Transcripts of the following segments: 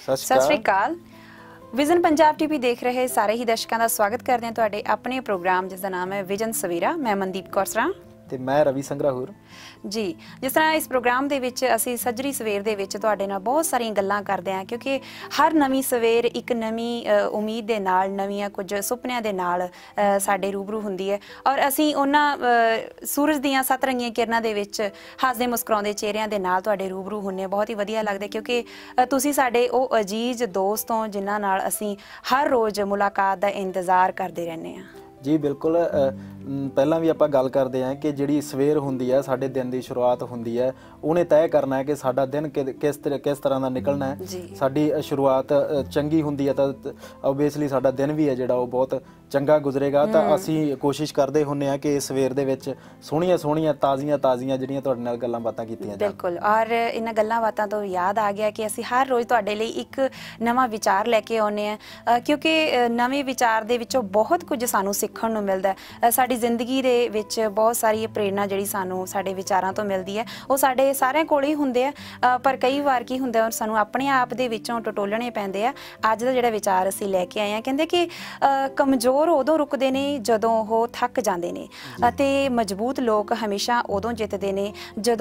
सत श्री अकाल। Vision Punjab TV देख रहे सारे ही दर्शकों का स्वागत करते हैं तुहाडे अपने प्रोग्राम जिसका नाम है विजन सवेरा। मैं मनदीप कौर सरां ਤੇ मैं रवि संग्राहूर जी। जिस तरह इस प्रोग्राम ਦੇ ਵਿੱਚ ਅਸੀਂ ਸੱਜਰੀ ਸਵੇਰ ਦੇ ਵਿੱਚ ਤੁਹਾਡੇ ਨਾਲ ਬਹੁਤ ਸਾਰੀਆਂ ਗੱਲਾਂ ਕਰਦੇ ਹਾਂ ਕਿਉਂਕਿ ਹਰ ਨਵੀਂ ਸਵੇਰ ਇੱਕ ਨਵੀਂ ਉਮੀਦ ਦੇ ਨਾਲ ਨਵੀਆਂ ਕੁਝ ਸੁਪਨਿਆਂ ਦੇ ਨਾਲ ਸਾਡੇ ਰੂਬਰੂ ਹੁੰਦੀ ਹੈ ਔਰ ਅਸੀਂ ਉਹਨਾਂ ਸੂਰਜ ਦੀਆਂ ਸਤਰੰਗੀਆਂ ਕਿਰਨਾਂ ਦੇ ਵਿੱਚ ਹੱਸਦੇ ਮੁਸਕਰਾਉਂਦੇ ਚਿਹਰਿਆਂ ਦੇ ਨਾਲ ਤੁਹਾਡੇ ਰੂਬਰੂ ਹੁੰਨੇ ਆ। ਬਹੁਤ ਹੀ ਵਧੀਆ ਲੱਗਦਾ ਕਿਉਂਕਿ ਤੁਸੀਂ ਸਾਡੇ ਉਹ ਅਜੀਜ਼ ਦੋਸਤ ਹੋ ਜਿਨ੍ਹਾਂ ਨਾਲ ਅਸੀਂ ਹਰ ਰੋਜ਼ ਮੁਲਾਕਾਤ ਦਾ ਇੰਤਜ਼ਾਰ ਕਰਦੇ ਰਹਿੰਦੇ ਹਾਂ। जी बिल्कुल। ਪਹਿਲਾਂ ਵੀ ਆਪਾਂ ਗੱਲ ਕਰਦੇ ਹਾਂ ਕਿ ਜਿਹੜੀ ਸਵੇਰ ਹੁੰਦੀ ਹੈ ਸਾਡੇ ਦਿਨ ਦੀ ਸ਼ੁਰੂਆਤ ਹੁੰਦੀ ਹੈ ਉਹਨੇ ਤੈਅ ਕਰਨਾ ਹੈ ਕਿ ਸਾਡਾ ਦਿਨ ਕਿਸ ਤਰ੍ਹਾਂ ਦਾ ਨਿਕਲਣਾ ਹੈ। ਸਾਡੀ ਸ਼ੁਰੂਆਤ ਚੰਗੀ ਹੁੰਦੀ ਹੈ ਤਾਂ ਓਬਵੀਅਸਲੀ ਸਾਡਾ ਦਿਨ ਵੀ ਹੈ ਜਿਹੜਾ ਉਹ ਬਹੁਤ ਚੰਗਾ ਗੁਜ਼ਰੇਗਾ। ਤਾਂ ਅਸੀਂ ਕੋਸ਼ਿਸ਼ ਕਰਦੇ ਹੁੰਨੇ ਆ ਕਿ ਸਵੇਰ ਦੇ ਵਿੱਚ ਸੋਹਣੀਆਂ ਤਾਜ਼ੀਆਂ ਜਿਹੜੀਆਂ ਤੁਹਾਡੇ ਨਾਲ ਗੱਲਾਂ ਬਾਤਾਂ ਕੀਤੀਆਂ ਜਾਣ। ਬਿਲਕੁਲ। ਔਰ ਇਹਨਾਂ ਗੱਲਾਂ ਬਾਤਾਂ ਤੋਂ ਯਾਦ ਆ ਗਿਆ ਕਿ ਅਸੀਂ ਹਰ ਰੋਜ਼ ਤੁਹਾਡੇ ਲਈ ਇੱਕ ਨਵਾਂ ਵਿਚਾਰ ਲੈ ਕੇ ਆਉਂਦੇ ਆ ਕਿਉਂਕਿ ਨਵੇਂ ਵਿਚਾਰ ਦੇ ਵਿੱਚੋਂ ਬਹੁਤ ਕੁਝ ਸਾਨੂੰ ਸਿੱਖਣ ਨੂੰ ਮਿਲਦਾ ਹੈ। ਸਾਡੀ ਜ਼ਿੰਦਗੀ ਦੇ ਵਿੱਚ ਬਹੁਤ ਸਾਰੀ ਪ੍ਰੇਰਨਾ ਜਿਹੜੀ ਸਾਨੂੰ ਸਾਡੇ ਵਿਚਾਰਾਂ ਤੋਂ ਮਿਲਦੀ ਹੈ ਉਹ ਸਾਡੇ ਸਾਰਿਆਂ ਕੋਲ ਹੀ ਹੁੰਦੇ ਆ ਪਰ ਕਈ ਵਾਰ ਕੀ ਹੁੰਦਾ ਸਾਨੂੰ ਆਪਣੇ ਆਪ ਦੇ ਵਿੱਚੋਂ ਟਟੋਲਣੇ ਪੈਂਦੇ ਆ। ਅੱਜ ਦਾ ਜਿਹੜਾ ਵਿਚਾਰ ਅਸੀਂ ਲੈ ਕੇ ਆਏ ਆ ਕਹਿੰਦੇ ਕਿ ਕਮਜ਼ੋਰ ਉਦੋਂ ਰੁਕਦੇ ਨੇ ਜਦੋਂ ਉਹ ਥੱਕ ਜਾਂਦੇ ਨੇ ਅਤੇ ਮਜ਼ਬੂਤ ਲੋਕ ਹਮੇਸ਼ਾ ਉਦੋਂ ਜਿੱਤਦੇ ਨੇ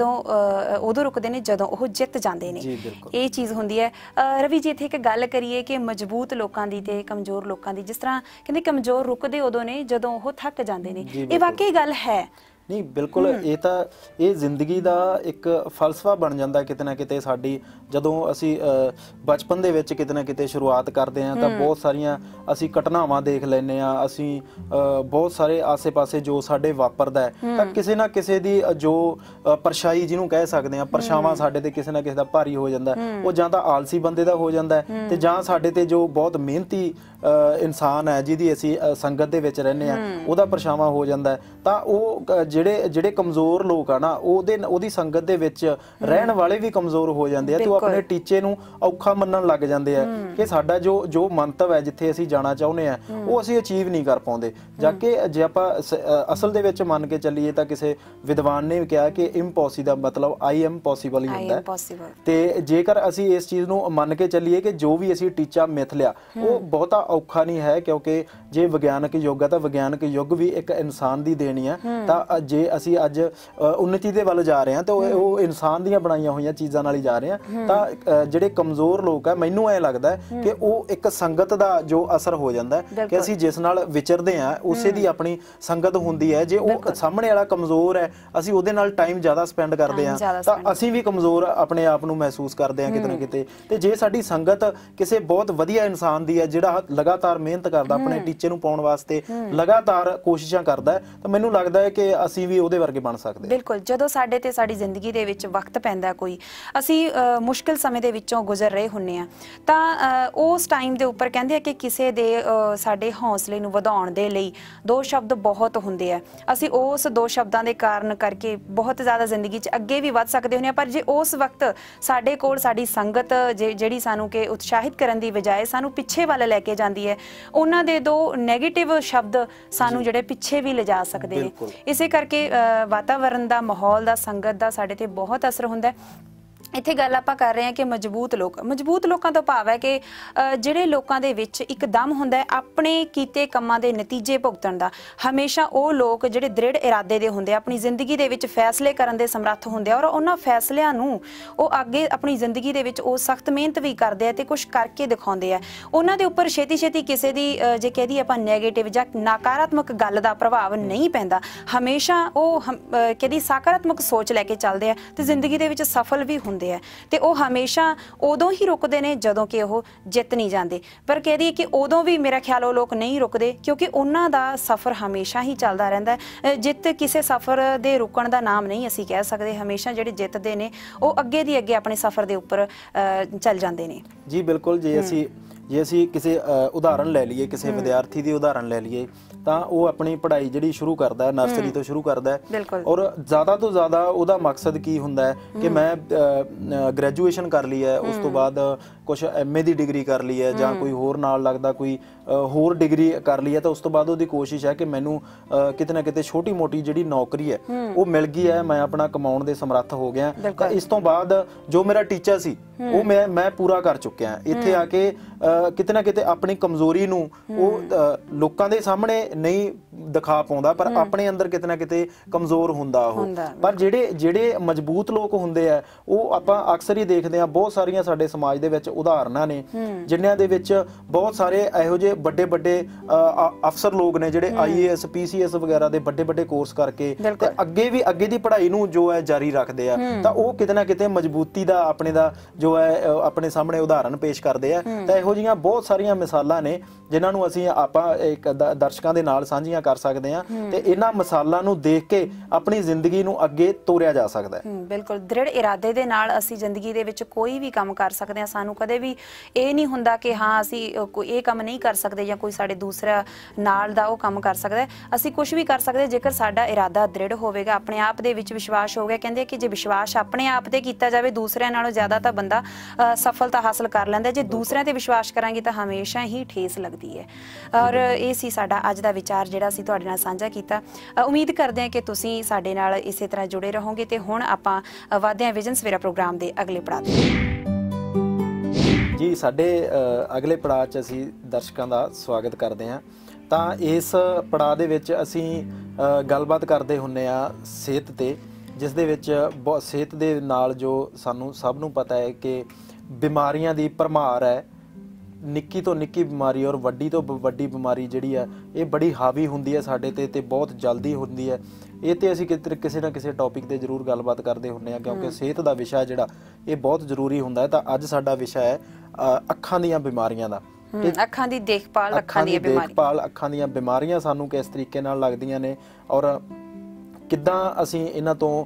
ਉਦੋਂ ਰੁਕਦੇ ਨੇ ਜਦੋਂ ਉਹ ਜਿੱਤ ਜਾਂਦੇ ਨੇ। ਇਹ ਚੀਜ਼ ਹੁੰਦੀ ਹੈ। ਰਵੀ ਜੀ ਇੱਥੇ ਇੱਕ ਗੱਲ ਕਰੀਏ ਕਿ ਮਜ਼ਬੂਤ ਲੋਕਾਂ ਦੀ ਤੇ ਕਮਜ਼ੋਰ ਲੋਕਾਂ ਦੀ, ਜਿਸ ਤਰ੍ਹਾਂ ਕਹਿੰਦੇ ਕਮਜ਼ੋਰ ਰੁਕਦੇ ਉਦੋਂ ਨੇ ਜਦੋਂ ਉਹ ਥੱਕ ਜਾਂਦੇ ਨੇ, ਇਹ ਵਾਕਈ ਗੱਲ ਹੈ। ਨਹੀਂ ਬਿਲकुल ਇਹ ਜ਼ਿੰਦਗੀ ਦਾ ਇੱਕ ਫਲਸਫਾ ਬਣ ਜਾਂਦਾ ਕਿਤੇ ਨਾ ਕਿਤੇ। ਸਾਡੀ ਜਦੋਂ ਅਸੀਂ ਬਚਪਨ ਦੇ ਵਿੱਚ ਕਿਤੇ ਨਾ ਕਿਤੇ ਸ਼ੁਰੂਆਤ ਕਰਦੇ ਹਾਂ ਤਾਂ ਬਹੁਤ ਸਾਰੀਆਂ ਅਸੀਂ ਘਟਨਾਵਾਂ ਦੇਖ ਲੈਂਦੇ ਹਾਂ। ਅਸੀਂ ਬਹੁਤ ਸਾਰੇ ਆਸੇ-ਪਾਸੇ ਜੋ ਸਾਡੇ ਵਾਪਰਦਾ ਹੈ ਤਾਂ ਕਿਸੇ ਨਾ ਕਿਸੇ ਦੀ ਜੋ ਪਰਛਾਈ ਜਿਹਨੂੰ ਕਹਿ ਸਕਦੇ ਹਾਂ, ਪਰਛਾਵਾਂ ਸਾਡੇ ਤੇ ਕਿਸੇ ਨਾ ਕਿਸੇ ਦਾ ਭਾਰੀ ਹੋ ਜਾਂਦਾ। ਉਹ ਜਾਂ ਤਾਂ ਆਲਸੀ ਬੰਦੇ ਦਾ ਹੋ ਜਾਂਦਾ ਤੇ ਜਾਂ ਸਾਡੇ ਤੇ ਜੋ ਬਹੁਤ ਮਿਹਨਤੀ ਇਨਸਾਨ ਹੈ ਜਿਹਦੀ ਅਸੀਂ ਸੰਗਤ ਦੇ ਵਿੱਚ ਰਹਿੰਦੇ ਹਾਂ ਉਹਦਾ ਪਰਛਾਵਾਂ ਹੋ ਜਾਂਦਾ। ਤਾਂ ਉਹ ਜਿਹੜੇ ਕਮਜ਼ੋਰ ਲੋਕ ਆ ਨਾ ਉਹਦੀ ਸੰਗਤ ਦੇ ਵਿੱਚ ਰਹਿਣ ਵਾਲੇ ਵੀ ਕਮਜ਼ੋਰ ਹੋ ਜਾਂਦੇ ਆ ਤੇ ਉਹ ਆਪਣੇ ਟੀਚੇ ਨੂੰ ਔਖਾ ਮੰਨਣ ਲੱਗ ਜਾਂਦੇ ਆ ਕਿ ਸਾਡਾ ਜੋ ਮੰਤਵ ਹੈ ਜਿੱਥੇ ਅਸੀਂ ਜਾਣਾ ਚਾਹੁੰਦੇ ਆ ਉਹ ਅਸੀਂ ਅਚੀਵ ਨਹੀਂ ਕਰ ਪਾਉਂਦੇ। ਜਾ ਕੇ ਜੇ ਆਪਾਂ ਅਸਲ ਦੇ ਵਿੱਚ ਮੰਨ ਕੇ ਚੱਲੀਏ ਤਾਂ ਕਿਸੇ ਵਿਦਵਾਨ ਨੇ ਵੀ ਕਿਹਾ ਕਿ ਇੰਪੋਸੀਬਲ ਦਾ ਮਤਲਬ ਆਈ ਐਮ ਪੋਸੀਬਲ ਹੀ ਹੁੰਦਾ ਤੇ ਜੇਕਰ ਅਸੀਂ ਇਸ ਚੀਜ਼ ਨੂੰ ਮੰਨ ਕੇ ਚੱਲੀਏ ਕਿ ਜੋ ਵੀ ਅਸੀਂ ਟੀਚਾ ਮਿਥ ਲਿਆ ਉਹ ਬਹੁਤਾ ਔਖਾ ਨਹੀਂ ਹੈ ਕਿਉਂਕਿ ਜੇ ਵਿਗਿਆਨਕ ਯੁੱਗ ਆ ਤਾਂ ਵਿਗਿਆਨਕ ਯੁੱਗ ਵੀ ਇੱਕ ਇਨਸਾਨ ਦੀ ਦੇਣੀ ਆ। ਤਾਂ ਜੇ ਅਸੀਂ ਅੱਜ ਉન્નਤੀ ਦੇ ਵੱਲ ਜਾ ਰਹੇ ਹਾਂ ਤਾਂ ਉਹ ਇਨਸਾਨ ਦੀਆਂ ਬਣਾਈਆਂ ਹੋਈਆਂ ਚੀਜ਼ਾਂ ਨਾਲ ਹੀ ਜਾ ਰਹੇ ਹਾਂ। ਤਾਂ ਜਿਹੜੇ ਕਮਜ਼ੋਰ ਲੋਕ ਆ ਮੈਨੂੰ ਐ ਲੱਗਦਾ ਕਿ ਉਹ ਇੱਕ ਸੰਗਤ ਦਾ ਜੋ ਅਸਰ ਹੋ ਜਾਂਦਾ ਕਿ ਅਸੀਂ ਜਿਸ ਨਾਲ ਵਿਚਰਦੇ ਹਾਂ ਉਸੇ ਦੀ ਆਪਣੀ ਸੰਗਤ ਹੁੰਦੀ ਹੈ। ਜੇ ਉਹ ਸਾਹਮਣੇ ਵਾਲਾ ਕਮਜ਼ੋਰ ਹੈ ਅਸੀਂ ਉਹਦੇ ਨਾਲ ਟਾਈਮ ਜ਼ਿਆਦਾ ਸਪੈਂਡ ਕਰਦੇ ਹਾਂ ਤਾਂ ਅਸੀਂ ਵੀ ਕਮਜ਼ੋਰ ਆਪਣੇ ਆਪ ਨੂੰ ਮਹਿਸੂਸ ਕਰਦੇ ਹਾਂ ਕਿਤੇ ਨਾ ਕਿਤੇ। ਤੇ ਜੇ ਸਾਡੀ ਸੰਗਤ ਕਿਸੇ ਬਹੁਤ ਵਧੀਆ ਇਨਸਾਨ ਦੀ ਹੈ ਜਿਹੜਾ ਲਗਾਤਾਰ ਮਿਹਨਤ ਕਰਦਾ ਆਪਣੇ ਟੀਚੇ ਨੂੰ ਪਾਉਣ ਵਾਸਤੇ ਲਗਾਤਾਰ ਕੋਸ਼ਿਸ਼ਾਂ ਕਰਦਾ ਤਾਂ ਮੈਨੂੰ ਲੱਗਦਾ ਹੈ ਕਿ ਅਸੀਂ ਵੀ ਉਹਦੇ ਵਰਗੇ ਬਣ ਸਕਦੇ। ਬਿਲਕੁਲ। ਜਦੋਂ ਸਾਡੇ ਤੇ ਸਾਡੀ ਜ਼ਿੰਦਗੀ ਦੇ ਵਿੱਚ ਵਕਤ ਪੈਂਦਾ ਕੋਈ ਅਸੀਂ ਮੁਸ਼ਕਿਲ ਸਮੇਂ ਦੇ ਵਿੱਚੋਂ ਗੁਜ਼ਰ ਰਹੇ ਹੁੰਨੇ ਆ ਤਾਂ ਉਸ ਟਾਈਮ ਦੇ ਉੱਪਰ ਕਹਿੰਦੇ ਆ ਕਿ ਕਿਸੇ ਦੇ ਸਾਡੇ ਹੌਸਲੇ ਨੂੰ ਵਧਾਉਣ ਦੇ ਲਈ ਦੋ ਸ਼ਬਦ ਬਹੁਤ ਹੁੰਦੇ ਆ। ਅਸੀਂ ਉਸ ਦੋ ਸ਼ਬਦਾਂ ਦੇ ਕਾਰਨ ਕਰਕੇ ਬਹੁਤ ਜ਼ਿਆਦਾ ਜ਼ਿੰਦਗੀ 'ਚ ਅੱਗੇ ਵੀ ਵੱਧ ਸਕਦੇ ਹੁੰਦੇ ਆ ਪਰ ਜੇ ਉਸ ਵਕਤ ਸਾਡੇ ਕੋਲ ਸਾਡੀ ਸੰਗਤ ਜਿਹੜੀ ਸਾਨੂੰ ਕਿ ਉਤਸ਼ਾਹਿਤ ਕਰਨ ਦੀ ਬਜਾਏ ਸਾਨੂੰ ਪਿੱਛੇ ਵੱਲ ਲੈ ਕੇ ਜਾਂਦੀ ਹੈ ਉਹਨਾਂ ਦੇ ਦੋ ਨੈਗੇਟਿਵ ਸ਼ਬਦ ਸਾਨੂੰ ਜਿਹੜੇ ਪਿੱਛੇ ਵੀ ਲਿਜਾ ਸਕਦੇ ਨੇ। ਇਸੇ ਕਰਕੇ ਵਾਤਾਵਰਨ ਦਾ, ਮਾਹੌਲ ਦਾ, ਸੰਗਤ ਦਾ ਸਾਡੇ ਤੇ ਬਹੁਤ ਅਸਰ ਹੁੰਦਾ ਹੈ। ਇੱਥੇ ਗੱਲ ਆਪਾਂ ਕਰ ਰਹੇ ਹਾਂ ਕਿ ਮਜ਼ਬੂਤ ਲੋਕਾਂ ਤੋਂ ਭਾਵ ਹੈ ਕਿ ਜਿਹੜੇ ਲੋਕਾਂ ਦੇ ਵਿੱਚ ਇੱਕ ਦਮ ਹੁੰਦਾ ਹੈ ਆਪਣੇ ਕੀਤੇ ਕੰਮਾਂ ਦੇ ਨਤੀਜੇ ਭੁਗਤਣ ਦਾ। ਹਮੇਸ਼ਾ ਉਹ ਲੋਕ ਜਿਹੜੇ ਦ੍ਰਿੜ ਇਰਾਦੇ ਦੇ ਹੁੰਦੇ ਆ ਆਪਣੀ ਜ਼ਿੰਦਗੀ ਦੇ ਵਿੱਚ ਫੈਸਲੇ ਕਰਨ ਦੇ ਸਮਰੱਥ ਹੁੰਦੇ ਆ ਔਰ ਉਹਨਾਂ ਫੈਸਲਿਆਂ ਨੂੰ ਉਹ ਅੱਗੇ ਆਪਣੀ ਜ਼ਿੰਦਗੀ ਦੇ ਵਿੱਚ ਉਹ ਸਖਤ ਮਿਹਨਤ ਵੀ ਕਰਦੇ ਆ ਤੇ ਕੁਝ ਕਰਕੇ ਦਿਖਾਉਂਦੇ ਆ। ਉਹਨਾਂ ਦੇ ਉੱਪਰ ਛੇਤੀ ਕਿਸੇ ਦੀ ਜੇ ਕਹਿ ਦਈਏ ਆਪਾਂ ਨੈਗੇਟਿਵ ਜਾਂ ਨਕਾਰਾਤਮਕ ਗੱਲ ਦਾ ਪ੍ਰਭਾਵ ਨਹੀਂ ਪੈਂਦਾ। ਹਮੇਸ਼ਾ ਉਹ ਕਹਿੰਦੀ ਸਕਾਰਾਤਮਕ ਸੋਚ ਲੈ ਕੇ ਚੱਲਦੇ ਆ ਤੇ ਜ਼ਿੰਦਗੀ ਦੇ ਵਿੱਚ ਸਫਲ ਵੀ ਹੁੰਦੇ ਆ ਤੇ ਉਹ ਹਮੇਸ਼ਾ ਉਦੋਂ ਹੀ ਰੁਕਦੇ ਨੇ ਜਦੋਂ ਕਿ ਉਹ ਜਿੱਤ ਨਹੀਂ ਜਾਂਦੇ। ਪਰ ਕਹਿ ਦਈਏ ਕਿ ਉਦੋਂ ਵੀ ਮੇਰਾ ਖਿਆਲ ਉਹ ਲੋਕ ਨਹੀਂ ਰੁਕਦੇ ਕਿਉਂਕਿ ਉਹਨਾਂ ਦਾ ਸਫ਼ਰ ਹਮੇਸ਼ਾ ਹੀ ਚੱਲਦਾ ਰਹਿੰਦਾ ਹੈ। ਜਿੱਤ ਕਿਸੇ ਸਫ਼ਰ ਦੇ ਰੁਕਣ ਦਾ ਨਾਮ ਨਹੀਂ ਅਸੀਂ ਕਹਿ ਸਕਦੇ। ਹਮੇਸ਼ਾ ਜਿਹੜੇ ਜਿੱਤਦੇ ਨੇ ਉਹ ਅੱਗੇ ਦੀ ਅੱਗੇ ਆਪਣੇ ਸਫ਼ਰ ਦੇ ਉੱਪਰ ਚੱਲ ਜਾਂਦੇ ਨੇ। ਜੀ ਬਿਲਕੁਲ। ਜੇ ਅਸੀਂ ਕਿਸੇ ਉਦਾਹਰਨ ਲੈ ਲਈਏ, ਕਿਸੇ ਵਿਦਿਆਰਥੀ ਦੀ ਉਦਾਹਰਨ ਲੈ ਲਈਏ ਤਾਂ ਉਹ ਆਪਣੀ ਪੜ੍ਹਾਈ ਜਿਹੜੀ ਸ਼ੁਰੂ ਕਰਦਾ ਨਰਸਰੀ ਤੋਂ ਸ਼ੁਰੂ ਕਰਦਾ ਔਰ ਜ਼ਿਆਦਾ ਤੋਂ ਜ਼ਿਆਦਾ ਉਹਦਾ ਮਕਸਦ ਕੀ ਹੁੰਦਾ ਹੈ ਕਿ ਮੈਂ ਗ੍ਰੈਜੂਏਸ਼ਨ ਕਰ ਲਈ ਹੈ, ਉਸ ਤੋਂ ਬਾਅਦ ਕੁਛ MA ਦੀ ਡਿਗਰੀ ਕਰ ਲਈ ਹੈ ਜਾਂ ਕੋਈ ਹੋਰ ਨਾਲ ਲੱਗਦਾ ਕੋਈ ਹੋਰ ਡਿਗਰੀ ਕਰ ਲਈ ਹੈ ਤਾਂ ਉਸ ਤੋਂ ਬਾਅਦ ਉਹਦੀ ਕੋਸ਼ਿਸ਼ ਹੈ ਕਿ ਮੈਨੂੰ ਕਿਤੇ ਨਾ ਕਿਤੇ ਛੋਟੀ ਮੋਟੀ ਜਿਹੜੀ ਨੌਕਰੀ ਹੈ ਉਹ ਮਿਲ ਗਈ ਹੈ, ਮੈਂ ਆਪਣਾ ਕਮਾਉਣ ਦੇ ਸਮਰੱਥ ਹੋ ਗਿਆ। ਤਾਂ ਇਸ ਤੋਂ ਬਾਅਦ ਜੋ ਮੇਰਾ ਟੀਚਾ ਸੀ ਉਹ ਮੈਂ ਪੂਰਾ ਕਰ ਚੁੱਕਿਆ। ਇੱਥੇ ਆ ਕੇ ਕਿਤੇ ਨਾ ਕਿਤੇ ਆਪਣੀ ਕਮਜ਼ੋਰੀ ਨੂੰ ਉਹ ਲੋਕਾਂ ਦੇ ਸਾਹਮਣੇ ਨਹੀਂ ਦਿਖਾ ਪਾਉਂਦਾ, ਪਰ ਆਪਣੇ ਅੰਦਰ ਕਿਤੇ ਨਾ ਕਿਤੇ ਕਮਜ਼ੋਰ ਹੁੰਦਾ ਉਹ। ਪਰ ਜਿਹੜੇ ਮਜ਼ਬੂਤ ਲੋਕ ਹੁੰਦੇ ਆ, ਉਹ ਆਪਾਂ ਅਕਸਰ ਹੀ ਦੇਖਦੇ ਆ, ਬਹੁਤ ਸਾਰੀਆਂ ਸਾਡੇ ਸਮਾਜ ਦੇ ਵਿੱਚ ਉਦਾਹਰਨਾਂ ਨੇ ਜਿਨ੍ਹਾਂ ਦੇ ਵਿੱਚ ਬਹੁਤ ਸਾਰੇ ਇਹੋ ਜਿਹੇ ਵੱਡੇ ਅਫਸਰ ਲੋਕ ਨੇ ਜਿਹੜੇ IAS PCS ਵਗੈਰਾ ਦੇ ਵੱਡੇ ਕੋਰਸ ਕਰਕੇ ਤੇ ਅੱਗੇ ਦੀ ਪੜ੍ਹਾਈ ਨੂੰ ਜੋ ਹੈ ਜਾਰੀ ਰੱਖਦੇ ਆ, ਤਾਂ ਉਹ ਕਿਤੇ ਨਾ ਕਿਤੇ ਮਜ਼ਬੂਤੀ ਦਾ ਆਪਣੇ ਦਾ ਜੋ ਹੈ ਆਪਣੇ ਸਾਹਮਣੇ ਉਦਾਹਰਨ ਪੇਸ਼ ਕਰਦੇ ਆ। ਤਾਂ ਇਹੋ ਜਿਹੀਆਂ ਬਹੁਤ ਸਾਰੀਆਂ ਮਿਸਾਲਾਂ ਨੇ ਜਿਨ੍ਹਾਂ ਨੂੰ ਅਸੀਂ ਆਪਾਂ ਇੱਕ ਦਰਸ਼ਕਾਂ ਦੇ ਨਾਲ ਸਾਂਝੀਆਂ ਕਰ ਸਕਦੇ ਹਾਂ, ਤੇ ਇਹਨਾਂ ਮਿਸਾਲਾਂ ਨੂੰ ਦੇਖ ਕੇ ਆਪਣੀ ਜ਼ਿੰਦਗੀ ਨੂੰ ਅੱਗੇ ਤੋਰਿਆ ਜਾ ਸਕਦਾ ਹੈ। ਬਿਲਕੁਲ, ਦ੍ਰਿੜ ਇਰਾਦੇ ਦੇ ਨਾਲ ਅਸੀਂ ਜ਼ਿੰਦਗੀ ਦੇ ਵਿੱਚ ਕੋਈ ਵੀ ਕੰਮ ਕਰ ਸਕਦੇ ਹਾਂ। ਸਾਨੂੰ ਕਦੇ ਵੀ ਇਹ ਨਹੀਂ ਹੁੰਦਾ ਕਿ ਹਾਂ ਅਸੀਂ ਕੋਈ ਇਹ ਕੰਮ ਨਹੀਂ ਕਰ ਸਕਦੇ ਜਾਂ ਕੋਈ ਸਾਡੇ ਦੂਸਰਾ ਨਾਲ ਦਾ ਉਹ ਕੰਮ ਕਰ ਸਕਦਾ। ਅਸੀਂ ਕੁਝ ਵੀ ਕਰ ਸਕਦੇ ਜੇਕਰ ਸਾਡਾ ਇਰਾਦਾ ਦ੍ਰਿੜ ਹੋਵੇਗਾ, ਆਪਣੇ ਆਪ ਦੇ ਵਿੱਚ ਵਿਸ਼ਵਾਸ ਹੋਵੇਗਾ। ਕਹਿੰਦੇ ਕਿ ਜੇ ਵਿਸ਼ਵਾਸ ਆਪਣੇ ਆਪ ਤੇ ਕੀਤਾ ਜਾਵੇ, ਦੂਸਰਿਆਂ ਨਾਲੋਂ ਜ਼ਿਆਦਾ ਤਾਂ ਬੰਦਾ ਸਫਲਤਾ ਹਾਸਲ ਕਰ ਲੈਂਦਾ। ਜੇ ਦੂਸਰਿਆਂ ਤੇ ਵਿਸ਼ਵਾਸ ਕਰਾਂਗੇ ਤਾਂ ਹਮੇਸ਼ਾ ਹੀ ਠੇਸ ਲੱਗਦੀ ਹੈ। ਔਰ ਇਹ ਸੀ ਸਾਡਾ ਅੱਜ ਦਾ ਵਿਚਾਰ ਜਿਹੜਾ ਅਸੀਂ ਤੁਹਾਡੇ ਨਾਲ ਸਾਂਝਾ ਕੀਤਾ। ਉਮੀਦ ਕਰਦੇ ਹਾਂ ਕਿ ਤੁਸੀਂ ਸਾਡੇ ਨਾਲ ਇਸੇ ਤਰ੍ਹਾਂ ਜੁੜੇ ਰਹੋਗੇ। ਤੇ ਹੁਣ ਆਪਾਂ ਵਧਦੇ ਹਾਂ ਵਿਜ਼ਨ ਸਵੇਰਾ ਪ੍ਰੋਗਰਾਮ ਦੇ ਅਗਲੇ ਪੜਾਅ ਤੇ। ਜੀ, ਸਾਡੇ ਅਗਲੇ ਪੜਾਅ 'ਚ ਅਸੀਂ ਦਰਸ਼ਕਾਂ ਦਾ ਸਵਾਗਤ ਕਰਦੇ ਹਾਂ। ਤਾਂ ਇਸ ਪੜਾਅ ਦੇ ਵਿੱਚ ਅਸੀਂ ਗੱਲਬਾਤ ਕਰਦੇ ਹੁੰਦੇ ਆ ਸਿਹਤ ਤੇ, ਜਿਸ ਦੇ ਵਿੱਚ ਸਿਹਤ ਦੇ ਨਾਲ ਜੋ ਸਾਨੂੰ ਸਭ ਨੂੰ ਪਤਾ ਹੈ ਕਿ ਬਿਮਾਰੀਆਂ ਦੀ ਭਰਮਾਰ ਹੈ। ਨਿੱਕੀ ਤੋਂ ਨਿੱਕੀ ਬਿਮਾਰੀ ਔਰ ਵੱਡੀ ਤੋਂ ਵੱਡੀ ਬਿਮਾਰੀ ਜਿਹੜੀ ਹੈ ਇਹ ਬੜੀ ਹਾਵੀ ਹੁੰਦੀ ਹੈ ਸਾਡੇ ਤੇ ਬਹੁਤ ਜਲਦੀ ਹੁੰਦੀ ਹੈ। ਇਹ ਤੇ ਅਸੀਂ ਕਿਸੇ ਨਾ ਕਿਸੇ ਟੌਪਿਕ ਤੇ ਜ਼ਰੂਰ ਗੱਲਬਾਤ ਕਰਦੇ ਹੁੰਦੇ ਹਾਂ, ਕਿਉਂਕਿ ਸਿਹਤ ਦਾ ਵਿਸ਼ਾ ਜਿਹੜਾ ਇਹ ਬਹੁਤ ਜ਼ਰੂਰੀ ਹੁੰਦਾ ਹੈ। ਤਾਂ ਅੱਜ ਸਾਡਾ ਵਿਸ਼ਾ ਹੈ ਅੱਖਾਂ ਦੀਆਂ ਬਿਮਾਰੀਆਂ ਦਾ। ਅੱਖਾਂ ਦੀ ਦੇਖਭਾਲ, ਅੱਖਾਂ ਦੀਆਂ ਬਿਮਾਰੀਆਂ ਸਾਨੂੰ ਕਿਸ ਤਰੀਕੇ ਨਾਲ ਲੱਗਦੀਆਂ ਨੇ ਔਰ ਕਿੱਦਾਂ ਅਸੀਂ ਇਹਨਾਂ ਤੋਂ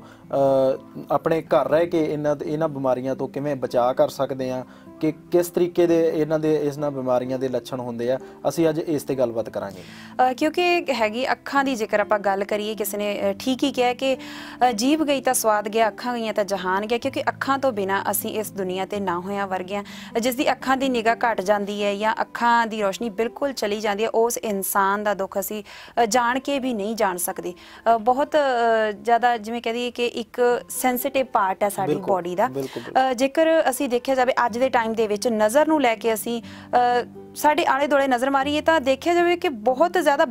ਆਪਣੇ ਘਰ ਰਹਿ ਕੇ ਇਹਨਾਂ ਬਿਮਾਰੀਆਂ ਤੋਂ ਕਿਵੇਂ ਬਚਾਅ ਕਰ ਸਕਦੇ ਹਾਂ, ਕਿ ਕਿਸ ਤਰੀਕੇ ਦੇ ਇਹਨਾਂ ਬਿਮਾਰੀਆਂ ਦੇ ਲੱਛਣ ਹੁੰਦੇ ਆ। ਅਸੀਂ ਅੱਜ ਇਸ ਤੇ ਗੱਲਬਾਤ ਕਰਾਂਗੇ। ਕਿਉਂਕਿ ਹੈਗੀ ਅੱਖਾਂ ਦੀ ਜੇਕਰ ਆਪਾਂ ਗੱਲ ਕਰੀਏ, ਕਿਸੇ ਨੇ ਠੀਕ ਹੀ ਕਿਹਾ ਕਿ ਜੀਭ ਗਈ ਤਾਂ ਸਵਾਦ ਗਿਆ, ਅੱਖਾਂ ਗਈਆਂ ਤਾਂ ਜਹਾਨ ਗਿਆ। ਕਿਉਂਕਿ ਅੱਖਾਂ ਤੋਂ ਬਿਨਾਂ ਅਸੀਂ ਇਸ ਦੁਨੀਆ ਤੇ ਨਾ ਹੋਇਆਂ ਵਰਗਿਆਂ। ਜਿਸ ਦੀ ਅੱਖਾਂ ਦੀ ਨਿਗਾਹ ਘਟ ਜਾਂਦੀ ਹੈ ਜਾਂ ਅੱਖਾਂ ਦੀ ਰੋਸ਼ਨੀ ਬਿਲਕੁਲ ਚਲੀ ਜਾਂਦੀ ਹੈ, ਉਸ ਇਨਸਾਨ ਦਾ ਦੁੱਖ ਅਸੀਂ ਜਾਣ ਕੇ ਵੀ ਨਹੀਂ ਜਾਣ ਸਕਦੇ। ਬਹੁਤ ਜ਼ਿਆਦਾ ਜਿਵੇਂ ਕਹਿ ਦਈਏ ਕਿ ਇੱਕ ਸੈਂਸਿਟਿਵ ਪਾਰਟ ਹੈ ਸਾਡੀ ਬੋਡੀ ਦਾ। ਜੇਕਰ ਅਸੀਂ ਦੇਖਿਆ ਜਾਵੇ ਅੱਜ ਦੇ ਟਾਈਮ ਦੇ ਵਿੱਚ ਨਜ਼ਰ ਨੂੰ ਲੈ ਕੇ ਅਸੀਂ ਸਾਡੇ ਆਲੇ ਦੁਆਲੇ ਨਜ਼ਰ ਮਾਰੀਏ ਤਾਂ ਦੇਖਿਆ ਜਾਵੇ ਕਿ ਬਹੁਤ ਜ਼ਿਆਦਾ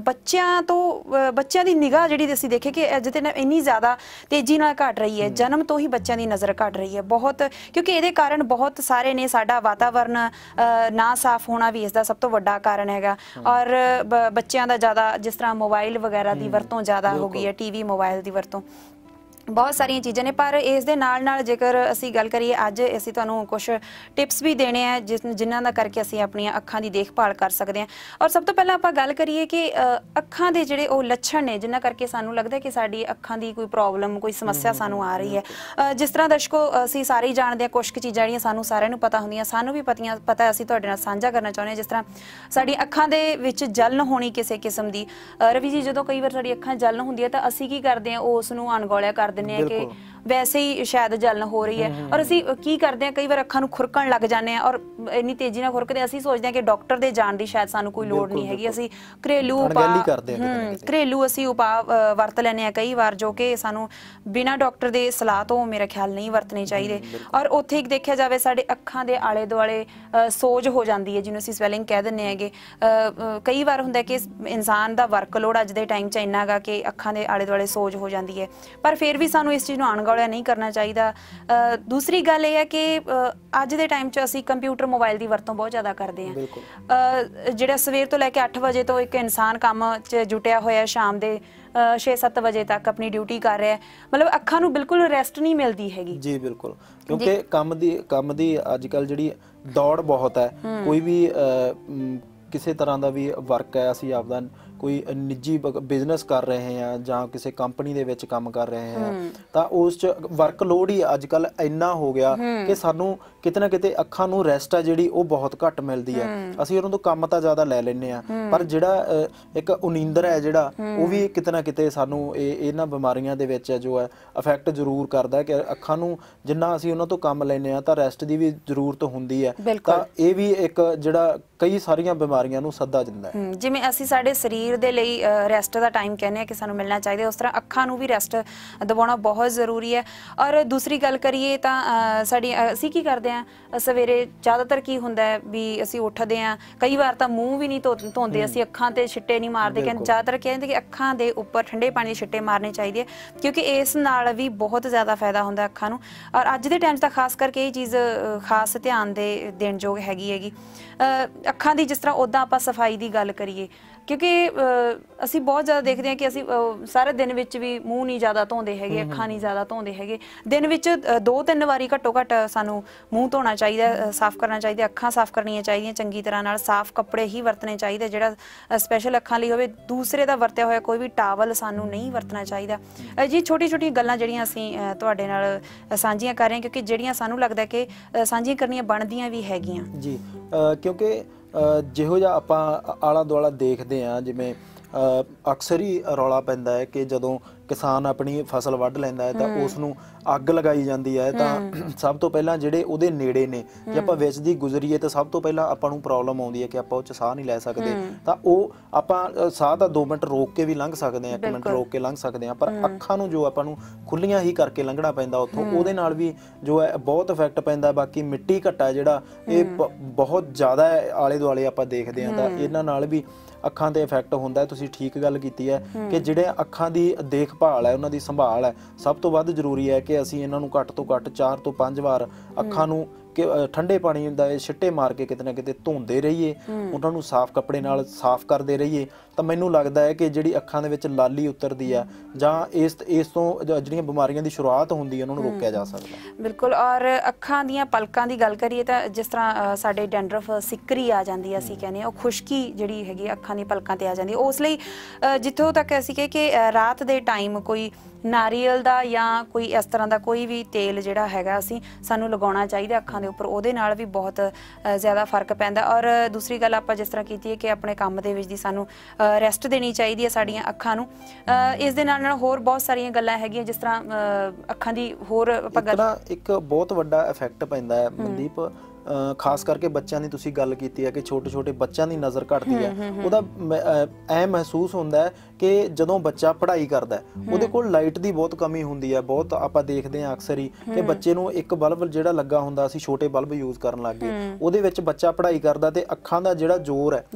ਬੱਚਿਆਂ ਦੀ ਨਿਗਾਹ ਜਿਹੜੀ ਅਸੀਂ ਦੇਖੇ ਕਿ ਅੱਜ ਤੇ ਇੰਨੀ ਜ਼ਿਆਦਾ ਤੇਜ਼ੀ ਨਾਲ ਘਟ ਰਹੀ ਹੈ। ਜਨਮ ਤੋਂ ਹੀ ਬੱਚਿਆਂ ਦੀ ਨਜ਼ਰ ਘਟ ਰਹੀ ਹੈ ਬਹੁਤ, ਕਿਉਂਕਿ ਇਹਦੇ ਕਾਰਨ ਬਹੁਤ ਸਾਰੇ ਨੇ। ਸਾਡਾ ਵਾਤਾਵਰਨ ਨਾ ਸਾਫ਼ ਹੋਣਾ ਵੀ ਇਸ ਦਾ ਸਭ ਤੋਂ ਵੱਡਾ ਕਾਰਨ ਹੈਗਾ। ਔਰ ਬੱਚਿਆਂ ਦਾ ਜ਼ਿਆਦਾ ਜਿਸ ਤਰ੍ਹਾਂ ਮੋਬਾਈਲ ਵਗੈਰਾ ਦੀ ਵਰਤੋਂ ਜ਼ਿਆਦਾ ਹੋ ਗਈ ਹੈ, TV ਮੋਬਾਈਲ ਦੀ ਵਰਤੋਂ, ਬਹੁਤ ਸਾਰੀਆਂ ਚੀਜ਼ਾਂ ਨੇ। ਪਰ ਇਸ ਦੇ ਨਾਲ ਜੇਕਰ ਅਸੀਂ ਗੱਲ ਕਰੀਏ, ਅੱਜ ਅਸੀਂ ਤੁਹਾਨੂੰ ਕੁਝ ਟਿਪਸ ਵੀ ਦੇਣੇ ਆ ਜਿਨ੍ਹਾਂ ਦਾ ਕਰਕੇ ਅਸੀਂ ਆਪਣੀਆਂ ਅੱਖਾਂ ਦੀ ਦੇਖਭਾਲ ਕਰ ਸਕਦੇ ਹਾਂ। ਔਰ ਸਭ ਤੋਂ ਪਹਿਲਾਂ ਆਪਾਂ ਗੱਲ ਕਰੀਏ ਕਿ ਅੱਖਾਂ ਦੇ ਜਿਹੜੇ ਉਹ ਲੱਛਣ ਨੇ ਜਿਨ੍ਹਾਂ ਕਰਕੇ ਸਾਨੂੰ ਲੱਗਦਾ ਕਿ ਸਾਡੀ ਅੱਖਾਂ ਦੀ ਕੋਈ ਪ੍ਰੋਬਲਮ, ਕੋਈ ਸਮੱਸਿਆ ਸਾਨੂੰ ਆ ਰਹੀ ਹੈ। ਜਿਸ ਤਰ੍ਹਾਂ ਦਰਸ਼ਕੋ ਅਸੀਂ ਸਾਰੇ ਹੀ ਜਾਣਦੇ ਹਾਂ, ਕੁਝ ਕੁ ਚੀਜ਼ਾਂ ਜਿਹੜੀਆਂ ਸਾਨੂੰ ਸਾਰਿਆਂ ਨੂੰ ਪਤਾ ਹੁੰਦੀਆਂ, ਸਾਨੂੰ ਵੀ ਪਤਾ ਅਸੀਂ ਤੁਹਾਡੇ ਨਾਲ ਸਾਂਝਾ ਕਰਨਾ ਚਾਹੁੰਦੇ ਹਾਂ। ਜਿਸ ਤਰ੍ਹਾਂ ਸਾਡੀਆਂ ਅੱਖਾਂ ਦੇ ਵਿੱਚ ਜਲਨ ਹੋਣੀ ਕਿਸੇ ਕਿਸਮ ਦੀ। ਰਵੀ ਜੀ, ਜਦੋਂ ਕਈ ਵਾਰ ਸਾਡੀ ਅੱਖਾਂ ਜਲਨ ਹੁੰਦੀ ਹੈ ਤਾਂ ਅਸੀਂ ਕੀ ਕਰਦੇ ਹਾਂ, ਉਸ ਨੂੰ ਅਣਗੌਲਿਆ ਕਰ ਦਿੰਦੇ ਹਾਂ ਕਿ ਵੈਸੇ ਹੀ ਸ਼ਾਇਦ ਜਲਨ ਹੋ ਰਹੀ ਹੈ। ਔਰ ਅਸੀਂ ਕੀ ਕਰਦੇ ਹਾਂ, ਕਈ ਵਾਰ ਅੱਖਾਂ ਨੂੰ ਖੁਰਕਣ ਲੱਗ ਜਾਂਦੇ ਹਾਂ ਔਰ ਇੰਨੀ ਤੇਜ਼ੀ ਨਾਲ ਖੁਰਕਦੇ ਅਸੀਂ ਸੋਚਦੇ ਹਾਂ ਕਿ ਡਾਕਟਰ ਦੇ ਜਾਣ ਦੀ ਸ਼ਾਇਦ ਸਾਨੂੰ ਕੋਈ ਲੋੜ ਨਹੀਂ ਹੈਗੀ। ਅਸੀਂ ਘਰੇਲੂ ਅਸੀਂ ਉਪਾਅ ਵਰਤ ਲੈਂਦੇ ਹਾਂ ਕਈ ਵਾਰ, ਜੋ ਕਿ ਸਾਨੂੰ ਬਿਨਾਂ ਡਾਕਟਰ ਦੇ ਸਲਾਹ ਤੋਂ ਮੇਰੇ ਖਿਆਲ ਨਹੀਂ ਵਰਤਣੇ ਚਾਹੀਦੇ। ਔਰ ਉੱਥੇ ਇੱਕ ਦੇਖਿਆ ਜਾਵੇ ਸਾਡੇ ਅੱਖਾਂ ਦੇ ਆਲੇ ਦੁਆਲੇ ਸੋਜ ਹੋ ਜਾਂਦੀ ਹੈ, ਜਿਹਨੂੰ ਅਸੀਂ ਸਵੈਲਿੰਗ ਕਹਿ ਦਿੰਦੇ ਹੈਗੇ। ਕਈ ਵਾਰ ਹੁੰਦਾ ਕਿ ਇਨਸਾਨ ਦਾ ਵਰਕਲੋਡ ਅੱਜ ਦੇ ਟਾਈਮ 'ਚ ਇੰਨਾ ਗਾ ਕਿ ਅੱਖਾਂ ਦੇ ਆਲੇ ਦੁਆਲੇ ਸੋਜ ਹੋ ਜਾਂਦੀ ਹੈ, ਪਰ ਫਿਰ ਵੀ ਸਾਨੂੰ ਇਸ ਚੀਜ਼ ਨੂੰ ਅਣਗੌਲਿਆ ਨਹੀਂ ਕਰਨਾ ਚਾਹੀਦਾ। ਦੂਸਰੀ ਗੱਲ ਇਹ ਹੈ ਕਿ ਅੱਜ ਦੇ ਟਾਈਮ 'ਚ ਅਸੀਂ ਕੰਪਿਊਟਰ ਮੋਬਾਈਲ ਦੀ ਵਰਤੋਂ ਬਹੁਤ ਜ਼ਿਆਦਾ ਕਰਦੇ ਹਾਂ। ਜਿਹੜਾ ਸਵੇਰ ਤੋਂ ਲੈ ਕੇ 8 ਵਜੇ ਤੋਂ ਇੱਕ ਇਨਸਾਨ ਕੰਮ 'ਚ ਜੁਟਿਆ ਹੋਇਆ, ਸ਼ਾਮ ਦੇ 6-7 ਵਜੇ ਤੱਕ ਆਪਣੀ ਡਿਊਟੀ ਕਰ ਰਿਹਾ, ਮਤਲਬ ਅੱਖਾਂ ਨੂੰ ਬਿਲਕੁਲ ਰੈਸਟ ਨਹੀਂ ਮਿਲਦੀ ਹੈਗੀ। ਜੀ ਬਿਲਕੁਲ, ਕਿਉਂਕਿ ਕੰਮ ਦੀ ਅੱਜ ਕੱਲ੍ਹ ਜਿਹੜੀ ਦੌੜ ਬਹੁਤ ਹੈ। ਕੋਈ ਵੀ ਕਿਸੇ ਤਰ੍ਹਾਂ ਦਾ ਵੀ ਵਰਕ ਹੈ, ਅਸੀਂ ਆਪਦਾ ਕੋਈ ਨਿੱਜੀ ਬਿਜ਼ਨਸ ਕਰ ਰਹੇ ਹਾਂ ਜਾਂ ਕਿਸੇ ਕੰਪਨੀ ਦੇ ਵਿੱਚ ਕੰਮ ਕਰ ਰਹੇ ਹਾਂ, ਤਾਂ ਉਸ 'ਚ ਵਰਕਲੋਡ ਹੀ ਅੱਜ ਕੱਲ੍ਹ ਇੰਨਾ ਹੋ ਗਿਆ ਕਿ ਸਾਨੂੰ ਕਿਤੇ ਨਾ ਕਿਤੇ ਅੱਖਾਂ ਨੂੰ ਰੈਸਟ ਆ ਜਿਹੜੀ ਉਹ ਬਹੁਤ ਘੱਟ ਮਿਲਦੀ ਹੈ। ਅਸੀਂ ਉਹਨਾਂ ਤੋਂ ਕੰਮ ਤਾਂ ਜ਼ਿਆਦਾ ਲੈ ਲੈਂਦੇ ਹਾਂ, ਪਰ ਜਿਹੜਾ ਇੱਕ ਉਨੀਂਦਰ ਹੈ ਜਿਹੜਾ ਉਹ ਵੀ ਕਿਤੇ ਨਾ ਕਿਤੇ ਸਾਨੂੰ ਇਹਨਾਂ ਬਿਮਾਰੀਆਂ ਦੇ ਵਿੱਚ ਜੋ ਹੈ ਅਫੈਕਟ ਜ਼ਰੂਰ ਕਰਦਾ ਕਿ ਅੱਖਾਂ ਨੂੰ ਜਿੰਨਾ ਅਸੀਂ ਉਹਨਾਂ ਤੋਂ ਕੰਮ ਲੈਂਦੇ ਹਾਂ ਤਾਂ ਰੈਸਟ ਦੀ ਵੀ ਜ਼ਰੂਰਤ ਹੁੰਦੀ ਹੈ। ਤਾਂ ਇਹ ਵੀ ਇੱਕ ਜਿਹੜਾ ਕਈ ਸਾਰੀਆਂ ਬਿਮਾਰੀਆਂ ਨੂੰ ਸੱਦਾ ਦਿੰਦਾ ਹੈ। ਜਿਵੇਂ ਅਸੀਂ ਸਾਡੇ ਸਰੀਰ ਦੇ ਲਈ ਰੈਸਟ ਦਾ ਟਾਈਮ ਕਹਿੰਦੇ ਹਾਂ ਕਿ ਸਾਨੂੰ ਮਿਲਣਾ ਚਾਹੀਦਾ, ਉਸ ਤਰ੍ਹਾਂ ਅੱਖਾਂ ਨੂੰ ਵੀ ਰੈਸਟ ਦਿਵਾਉਣਾ ਬਹੁਤ ਜ਼ਰੂਰੀ ਹੈ। ਔਰ ਦੂਸਰੀ ਗੱਲ ਕਰੀਏ ਤਾਂ ਅਸੀਂ ਕੀ ਕਰਦੇ ਕਰਦੇ ਆ ਸਵੇਰੇ, ਜ਼ਿਆਦਾਤਰ ਕੀ ਹੁੰਦਾ ਹੈ ਵੀ ਅਸੀਂ ਉੱਠਦੇ ਆ, ਕਈ ਵਾਰ ਤਾਂ ਮੂੰਹ ਵੀ ਨਹੀਂ ਧੋਂਦੇ ਅਸੀਂ, ਅੱਖਾਂ ਤੇ ਛਿੱਟੇ ਨਹੀਂ ਮਾਰਦੇ, ਕਹਿੰਦੇ ਜ਼ਿਆਦਾਤਰ ਕਹਿੰਦੇ ਕਿ ਅੱਖਾਂ ਦੇ ਉੱਪਰ ਠੰਡੇ ਪਾਣੀ ਦੇ ਛਿੱਟੇ ਮਾਰਨੇ ਚਾਹੀਦੇ, ਕਿਉਂਕਿ ਇਸ ਨਾਲ ਵੀ ਬਹੁਤ ਜ਼ਿਆਦਾ ਫਾਇਦਾ ਹੁੰਦਾ ਅੱਖਾਂ ਨੂੰ। ਔਰ ਅੱਜ ਦੇ ਟਾਈਮ 'ਚ ਤਾਂ ਖਾਸ ਕਰਕੇ ਇਹ ਚੀਜ਼ ਖਾਸ ਧਿਆਨ ਦੇਣ ਯੋਗ ਹੈਗੀ। ਅੱਖਾਂ ਦੀ ਜਿਸ ਤਰ੍ਹਾਂ ਉੱਦਾਂ ਆਪਾਂ ਸਫਾਈ ਦੀ ਗੱਲ ਕਰੀਏ, ਕਿਉਂਕਿ ਅਸੀਂ ਬਹੁਤ ਜ਼ਿਆਦਾ ਦੇਖਦੇ ਹਾਂ ਕਿ ਅਸੀਂ ਸਾਰੇ ਦਿਨ ਵਿੱਚ ਵੀ ਮੂੰਹ ਨਹੀਂ ਜ਼ਿਆਦਾ ਧੋਂਦੇ ਹੈਗੇ, ਅੱਖਾਂ ਨਹੀਂ ਜ਼ਿਆਦਾ ਧੋਂਦੇ ਹੈਗੇ। ਦਿਨ ਵਿੱਚ 2-3 ਵਾਰੀ ਘੱਟੋ ਘੱਟ ਸਾਨੂੰ ਮੂੰਹ ਧੋਣਾ ਚਾਹੀਦਾ, ਸਾਫ਼ ਕਰਨਾ ਚਾਹੀਦਾ, ਅੱਖਾਂ ਸਾਫ਼ ਕਰਨੀਆਂ ਚਾਹੀਦੀਆਂ ਚੰਗੀ ਤਰ੍ਹਾਂ ਨਾਲ, ਸਾਫ਼ ਕੱਪੜੇ ਹੀ ਵਰਤਣੇ ਚਾਹੀਦੇ ਜਿਹੜਾ ਸਪੈਸ਼ਲ ਅੱਖਾਂ ਲਈ ਹੋਵੇ, ਦੂਸਰੇ ਦਾ ਵਰਤਿਆ ਹੋਇਆ ਕੋਈ ਵੀ ਟਾਵਲ ਸਾਨੂੰ ਨਹੀਂ ਵਰਤਣਾ ਚਾਹੀਦਾ। ਜੀ ਛੋਟੀ-ਛੋਟੀਆਂ ਗੱਲਾਂ ਜਿਹੜੀਆਂ ਅਸੀਂ ਤੁਹਾਡੇ ਨਾਲ ਸਾਂਝੀਆਂ ਕਰ ਰਹੇ ਹਾਂ, ਕਿਉਂਕਿ ਜਿਹੜੀਆਂ ਸਾਨੂੰ ਲੱਗਦਾ ਕਿ ਸਾਂਝੀਆਂ ਕਰਨੀਆਂ ਬਣਦੀਆਂ ਵੀ ਹੈਗੀਆਂ ਜੀ। ਕਿਉਂਕਿ ਜਿਹੋ ਜਿਹਾ ਆਪਾਂ ਆਲਾ ਦੁਆਲਾ ਦੇਖਦੇ ਹਾਂ, ਜਿਵੇਂ ਅਕਸਰ ਹੀ ਰੌਲਾ ਪੈਂਦਾ ਹੈ ਕਿ ਜਦੋਂ ਕਿਸਾਨ ਆਪਣੀ ਫਸਲ ਵੱਢ ਲੈਂਦਾ ਹੈ ਤਾਂ ਉਸ ਨੂੰ ਅੱਗ ਲਗਾਈ ਜਾਂਦੀ ਹੈ, ਤਾਂ ਸਭ ਤੋਂ ਪਹਿਲਾਂ ਜਿਹੜੇ ਉਹਦੇ ਨੇੜੇ ਨੇ, ਜੇ ਆਪਾਂ ਵਿੱਚ ਦੀ ਗੁਜ਼ਰੀਏ ਤਾਂ ਸਭ ਤੋਂ ਪਹਿਲਾਂ ਆਪਾਂ ਨੂੰ ਪ੍ਰੋਬਲਮ ਆਉਂਦੀ ਹੈ ਕਿ ਆਪਾਂ ਉਹ 'ਚ ਸਾਹ ਨਹੀਂ ਲੈ ਸਕਦੇ। ਤਾਂ ਉਹ ਆਪਾਂ ਸਾਹ ਤਾਂ 2 ਮਿੰਟ ਰੋਕ ਕੇ ਵੀ ਲੰਘ ਸਕਦੇ ਹਾਂ, 1 ਮਿੰਟ ਰੋਕ ਕੇ ਲੰਘ ਸਕਦੇ ਹਾਂ, ਪਰ ਅੱਖਾਂ ਨੂੰ ਜੋ ਆਪਾਂ ਨੂੰ ਖੁੱਲੀਆਂ ਹੀ ਕਰਕੇ ਲੰਘਣਾ ਪੈਂਦਾ ਉੱਥੋਂ, ਉਹਦੇ ਨਾਲ ਵੀ ਜੋ ਹੈ ਬਹੁਤ ਇਫੈਕਟ ਪੈਂਦਾ। ਬਾਕੀ ਮਿੱਟੀ ਘੱਟਾ ਜਿਹੜਾ ਇਹ ਬਹੁਤ ਜ਼ਿਆਦਾ ਆਲੇ ਦੁਆਲੇ ਆਪਾਂ ਦੇਖਦੇ ਹਾਂ, ਤਾਂ ਇਹਨਾਂ ਨਾਲ ਵੀ ਅੱਖਾਂ ਤੇ ਇਫੈਕਟ ਹੁੰਦਾ। ਤੁਸੀਂ ਠੀਕ ਗੱਲ ਕੀਤੀ ਹੈ ਕਿ ਜਿਹੜੇ ਅੱਖਾਂ ਦੀ ਦੇਖਭਾਲ ਹੈ, ਉਹਨਾਂ ਦੀ ਸੰਭਾਲ ਹੈ, ਸਭ ਤੋਂ ਵੱਧ ਜ਼ਰੂਰੀ ਹੈ ਕਿ ਅਸੀਂ ਇਹਨਾਂ ਨੂੰ ਘੱਟ ਤੋਂ ਘੱਟ 4 ਤੋਂ 5 ਵਾਰ ਅੱਖਾਂ ਨੂੰ ਕਿ ਠੰਡੇ ਪਾਣੀ ਦਾ ਛਿੱਟੇ ਮਾਰ ਕੇ ਕਿਤੇ ਨਾ ਕਿਤੇ ਧੋਂਦੇ ਰਹੀਏ, ਉਹਨਾਂ ਨੂੰ ਸਾਫ਼ ਕੱਪੜੇ ਨਾਲ ਸਾਫ਼ ਕਰਦੇ ਰਹੀਏ, ਤਾਂ ਮੈਨੂੰ ਲੱਗਦਾ ਹੈ ਕਿ ਜਿਹੜੀ ਅੱਖਾਂ ਦੇ ਵਿੱਚ ਲਾਲੀ ਉਤਰਦੀ ਆ ਜਾਂ ਇਸ ਤੋਂ ਜਿਹੜੀਆਂ ਬਿਮਾਰੀਆਂ ਦੀ ਸ਼ੁਰੂਆਤ ਹੁੰਦੀ ਹੈ, ਉਹਨਾਂ ਨੂੰ ਰੋਕਿਆ ਜਾ ਸਕਦਾ। ਬਿਲਕੁਲ। ਔਰ ਅੱਖਾਂ ਦੀਆਂ ਪਲਕਾਂ ਦੀ ਗੱਲ ਕਰੀਏ ਤਾਂ ਜਿਸ ਤਰ੍ਹਾਂ ਸਾਡੇ ਡੈਂਡਰਫ ਸਿੱਕਰੀ ਆ ਜਾਂਦੀ ਹੈ, ਅਸੀਂ ਕਹਿੰਦੇ ਉਹ ਖੁਸ਼ਕੀ ਜਿਹੜੀ ਹੈਗੀ ਅੱਖਾਂ ਦੀ ਪਲਕਾਂ ਤੇ ਆ ਜਾਂਦੀ, ਉਸ ਲਈ ਜਿੱਥੋਂ ਤੱਕ ਅਸੀਂ ਕਹੇ ਕਿ ਰਾਤ ਦੇ ਟਾਈਮ ਕੋਈ ਨਾਰੀਅਲ ਦਾ ਜਾਂ ਕੋਈ ਇਸ ਤਰ੍ਹਾਂ ਦਾ ਕੋਈ ਵੀ ਤੇਲ ਜਿਹੜਾ ਹੈਗਾ ਸਾਨੂੰ ਲਗਾਉਣਾ ਚਾਹੀਦਾ ਅੱਖਾਂ ਦੇ ਉੱਪਰ, ਉਹਦੇ ਨਾਲ ਵੀ ਬਹੁਤ ਜ਼ਿਆਦਾ ਫਰਕ ਪੈਂਦਾ। ਔਰ ਦੂਸਰੀ ਗੱਲ ਆਪਾਂ ਜਿਸ ਤਰ੍ਹਾਂ ਕੀਤੀ ਹੈ ਕਿ ਆਪਣੇ ਕੰਮ ਦੇ ਵਿੱਚ ਦੀ ਸਾਨੂੰ ਰੈਸਟ ਦੇਣੀ ਚਾਹੀਦੀ ਹੈ ਸਾਡੀਆਂ ਅੱਖਾਂ ਨੂੰ। ਇਸ ਦੇ ਨਾਲ ਹੋਰ ਬਹੁਤ ਸਾਰੀਆਂ ਗੱਲਾਂ ਹੈਗੀਆਂ, ਜਿਸ ਤਰ੍ਹਾਂ ਅੱਖਾਂ ਦੀ ਹੋਰ ਆਪਾਂ ਗੱਲ, ਇੱਕ ਬਹੁਤ ਵੱਡਾ ਇਫੈਕਟ ਪੈਂਦਾ ਹੈ ਮਨਦੀਪ, ਖਾਸ ਕਰਕੇ ਬੱਚਿਆਂ ਦੀ ਤੁਸੀਂ ਗੱਲ ਕੀਤੀ ਹੈ ਕਿ ਛੋਟੇ ਬੱਚਿਆਂ ਦੀ ਨਜ਼ਰ ਘਟਦੀ ਹੈ। ਉਹਦਾ ਐ ਮਹਿਸੂਸ ਹੁੰਦਾ ਹੈ ਕਿ ਜਦੋਂ ਬੱਚਾ ਪੜ੍ਹਾਈ ਕਰਦਾ ਉਹਦੇ ਕੋਲ ਲਾਈਟ ਦੀ ਬਹੁਤ ਕਮੀ ਹੁੰਦੀ ਹੈ। ਬਹੁਤ ਆਪਾਂ ਦੇਖਦੇ ਹਾਂ ਅਕਸਰ ਹੀ ਕਿ ਬੱਚੇ ਨੂੰ ਇੱਕ ਬਲਬ ਜਿਹੜਾ ਲੱਗਾ ਹੁੰਦਾ, ਅਸੀਂ ਛੋਟੇ ਬਲਬ ਯੂਜ਼ ਕਰਨ ਲੱਗ ਗਏ, ਉਹਦੇ ਵਿੱਚ ਬੱਚਾ ਪੜ੍ਹਾਈ ਕਰਦਾ ਤੇ ਅੱਖਾਂ ਦਾ ਜਿਹੜਾ ਜ਼ੋਰ ਹੈ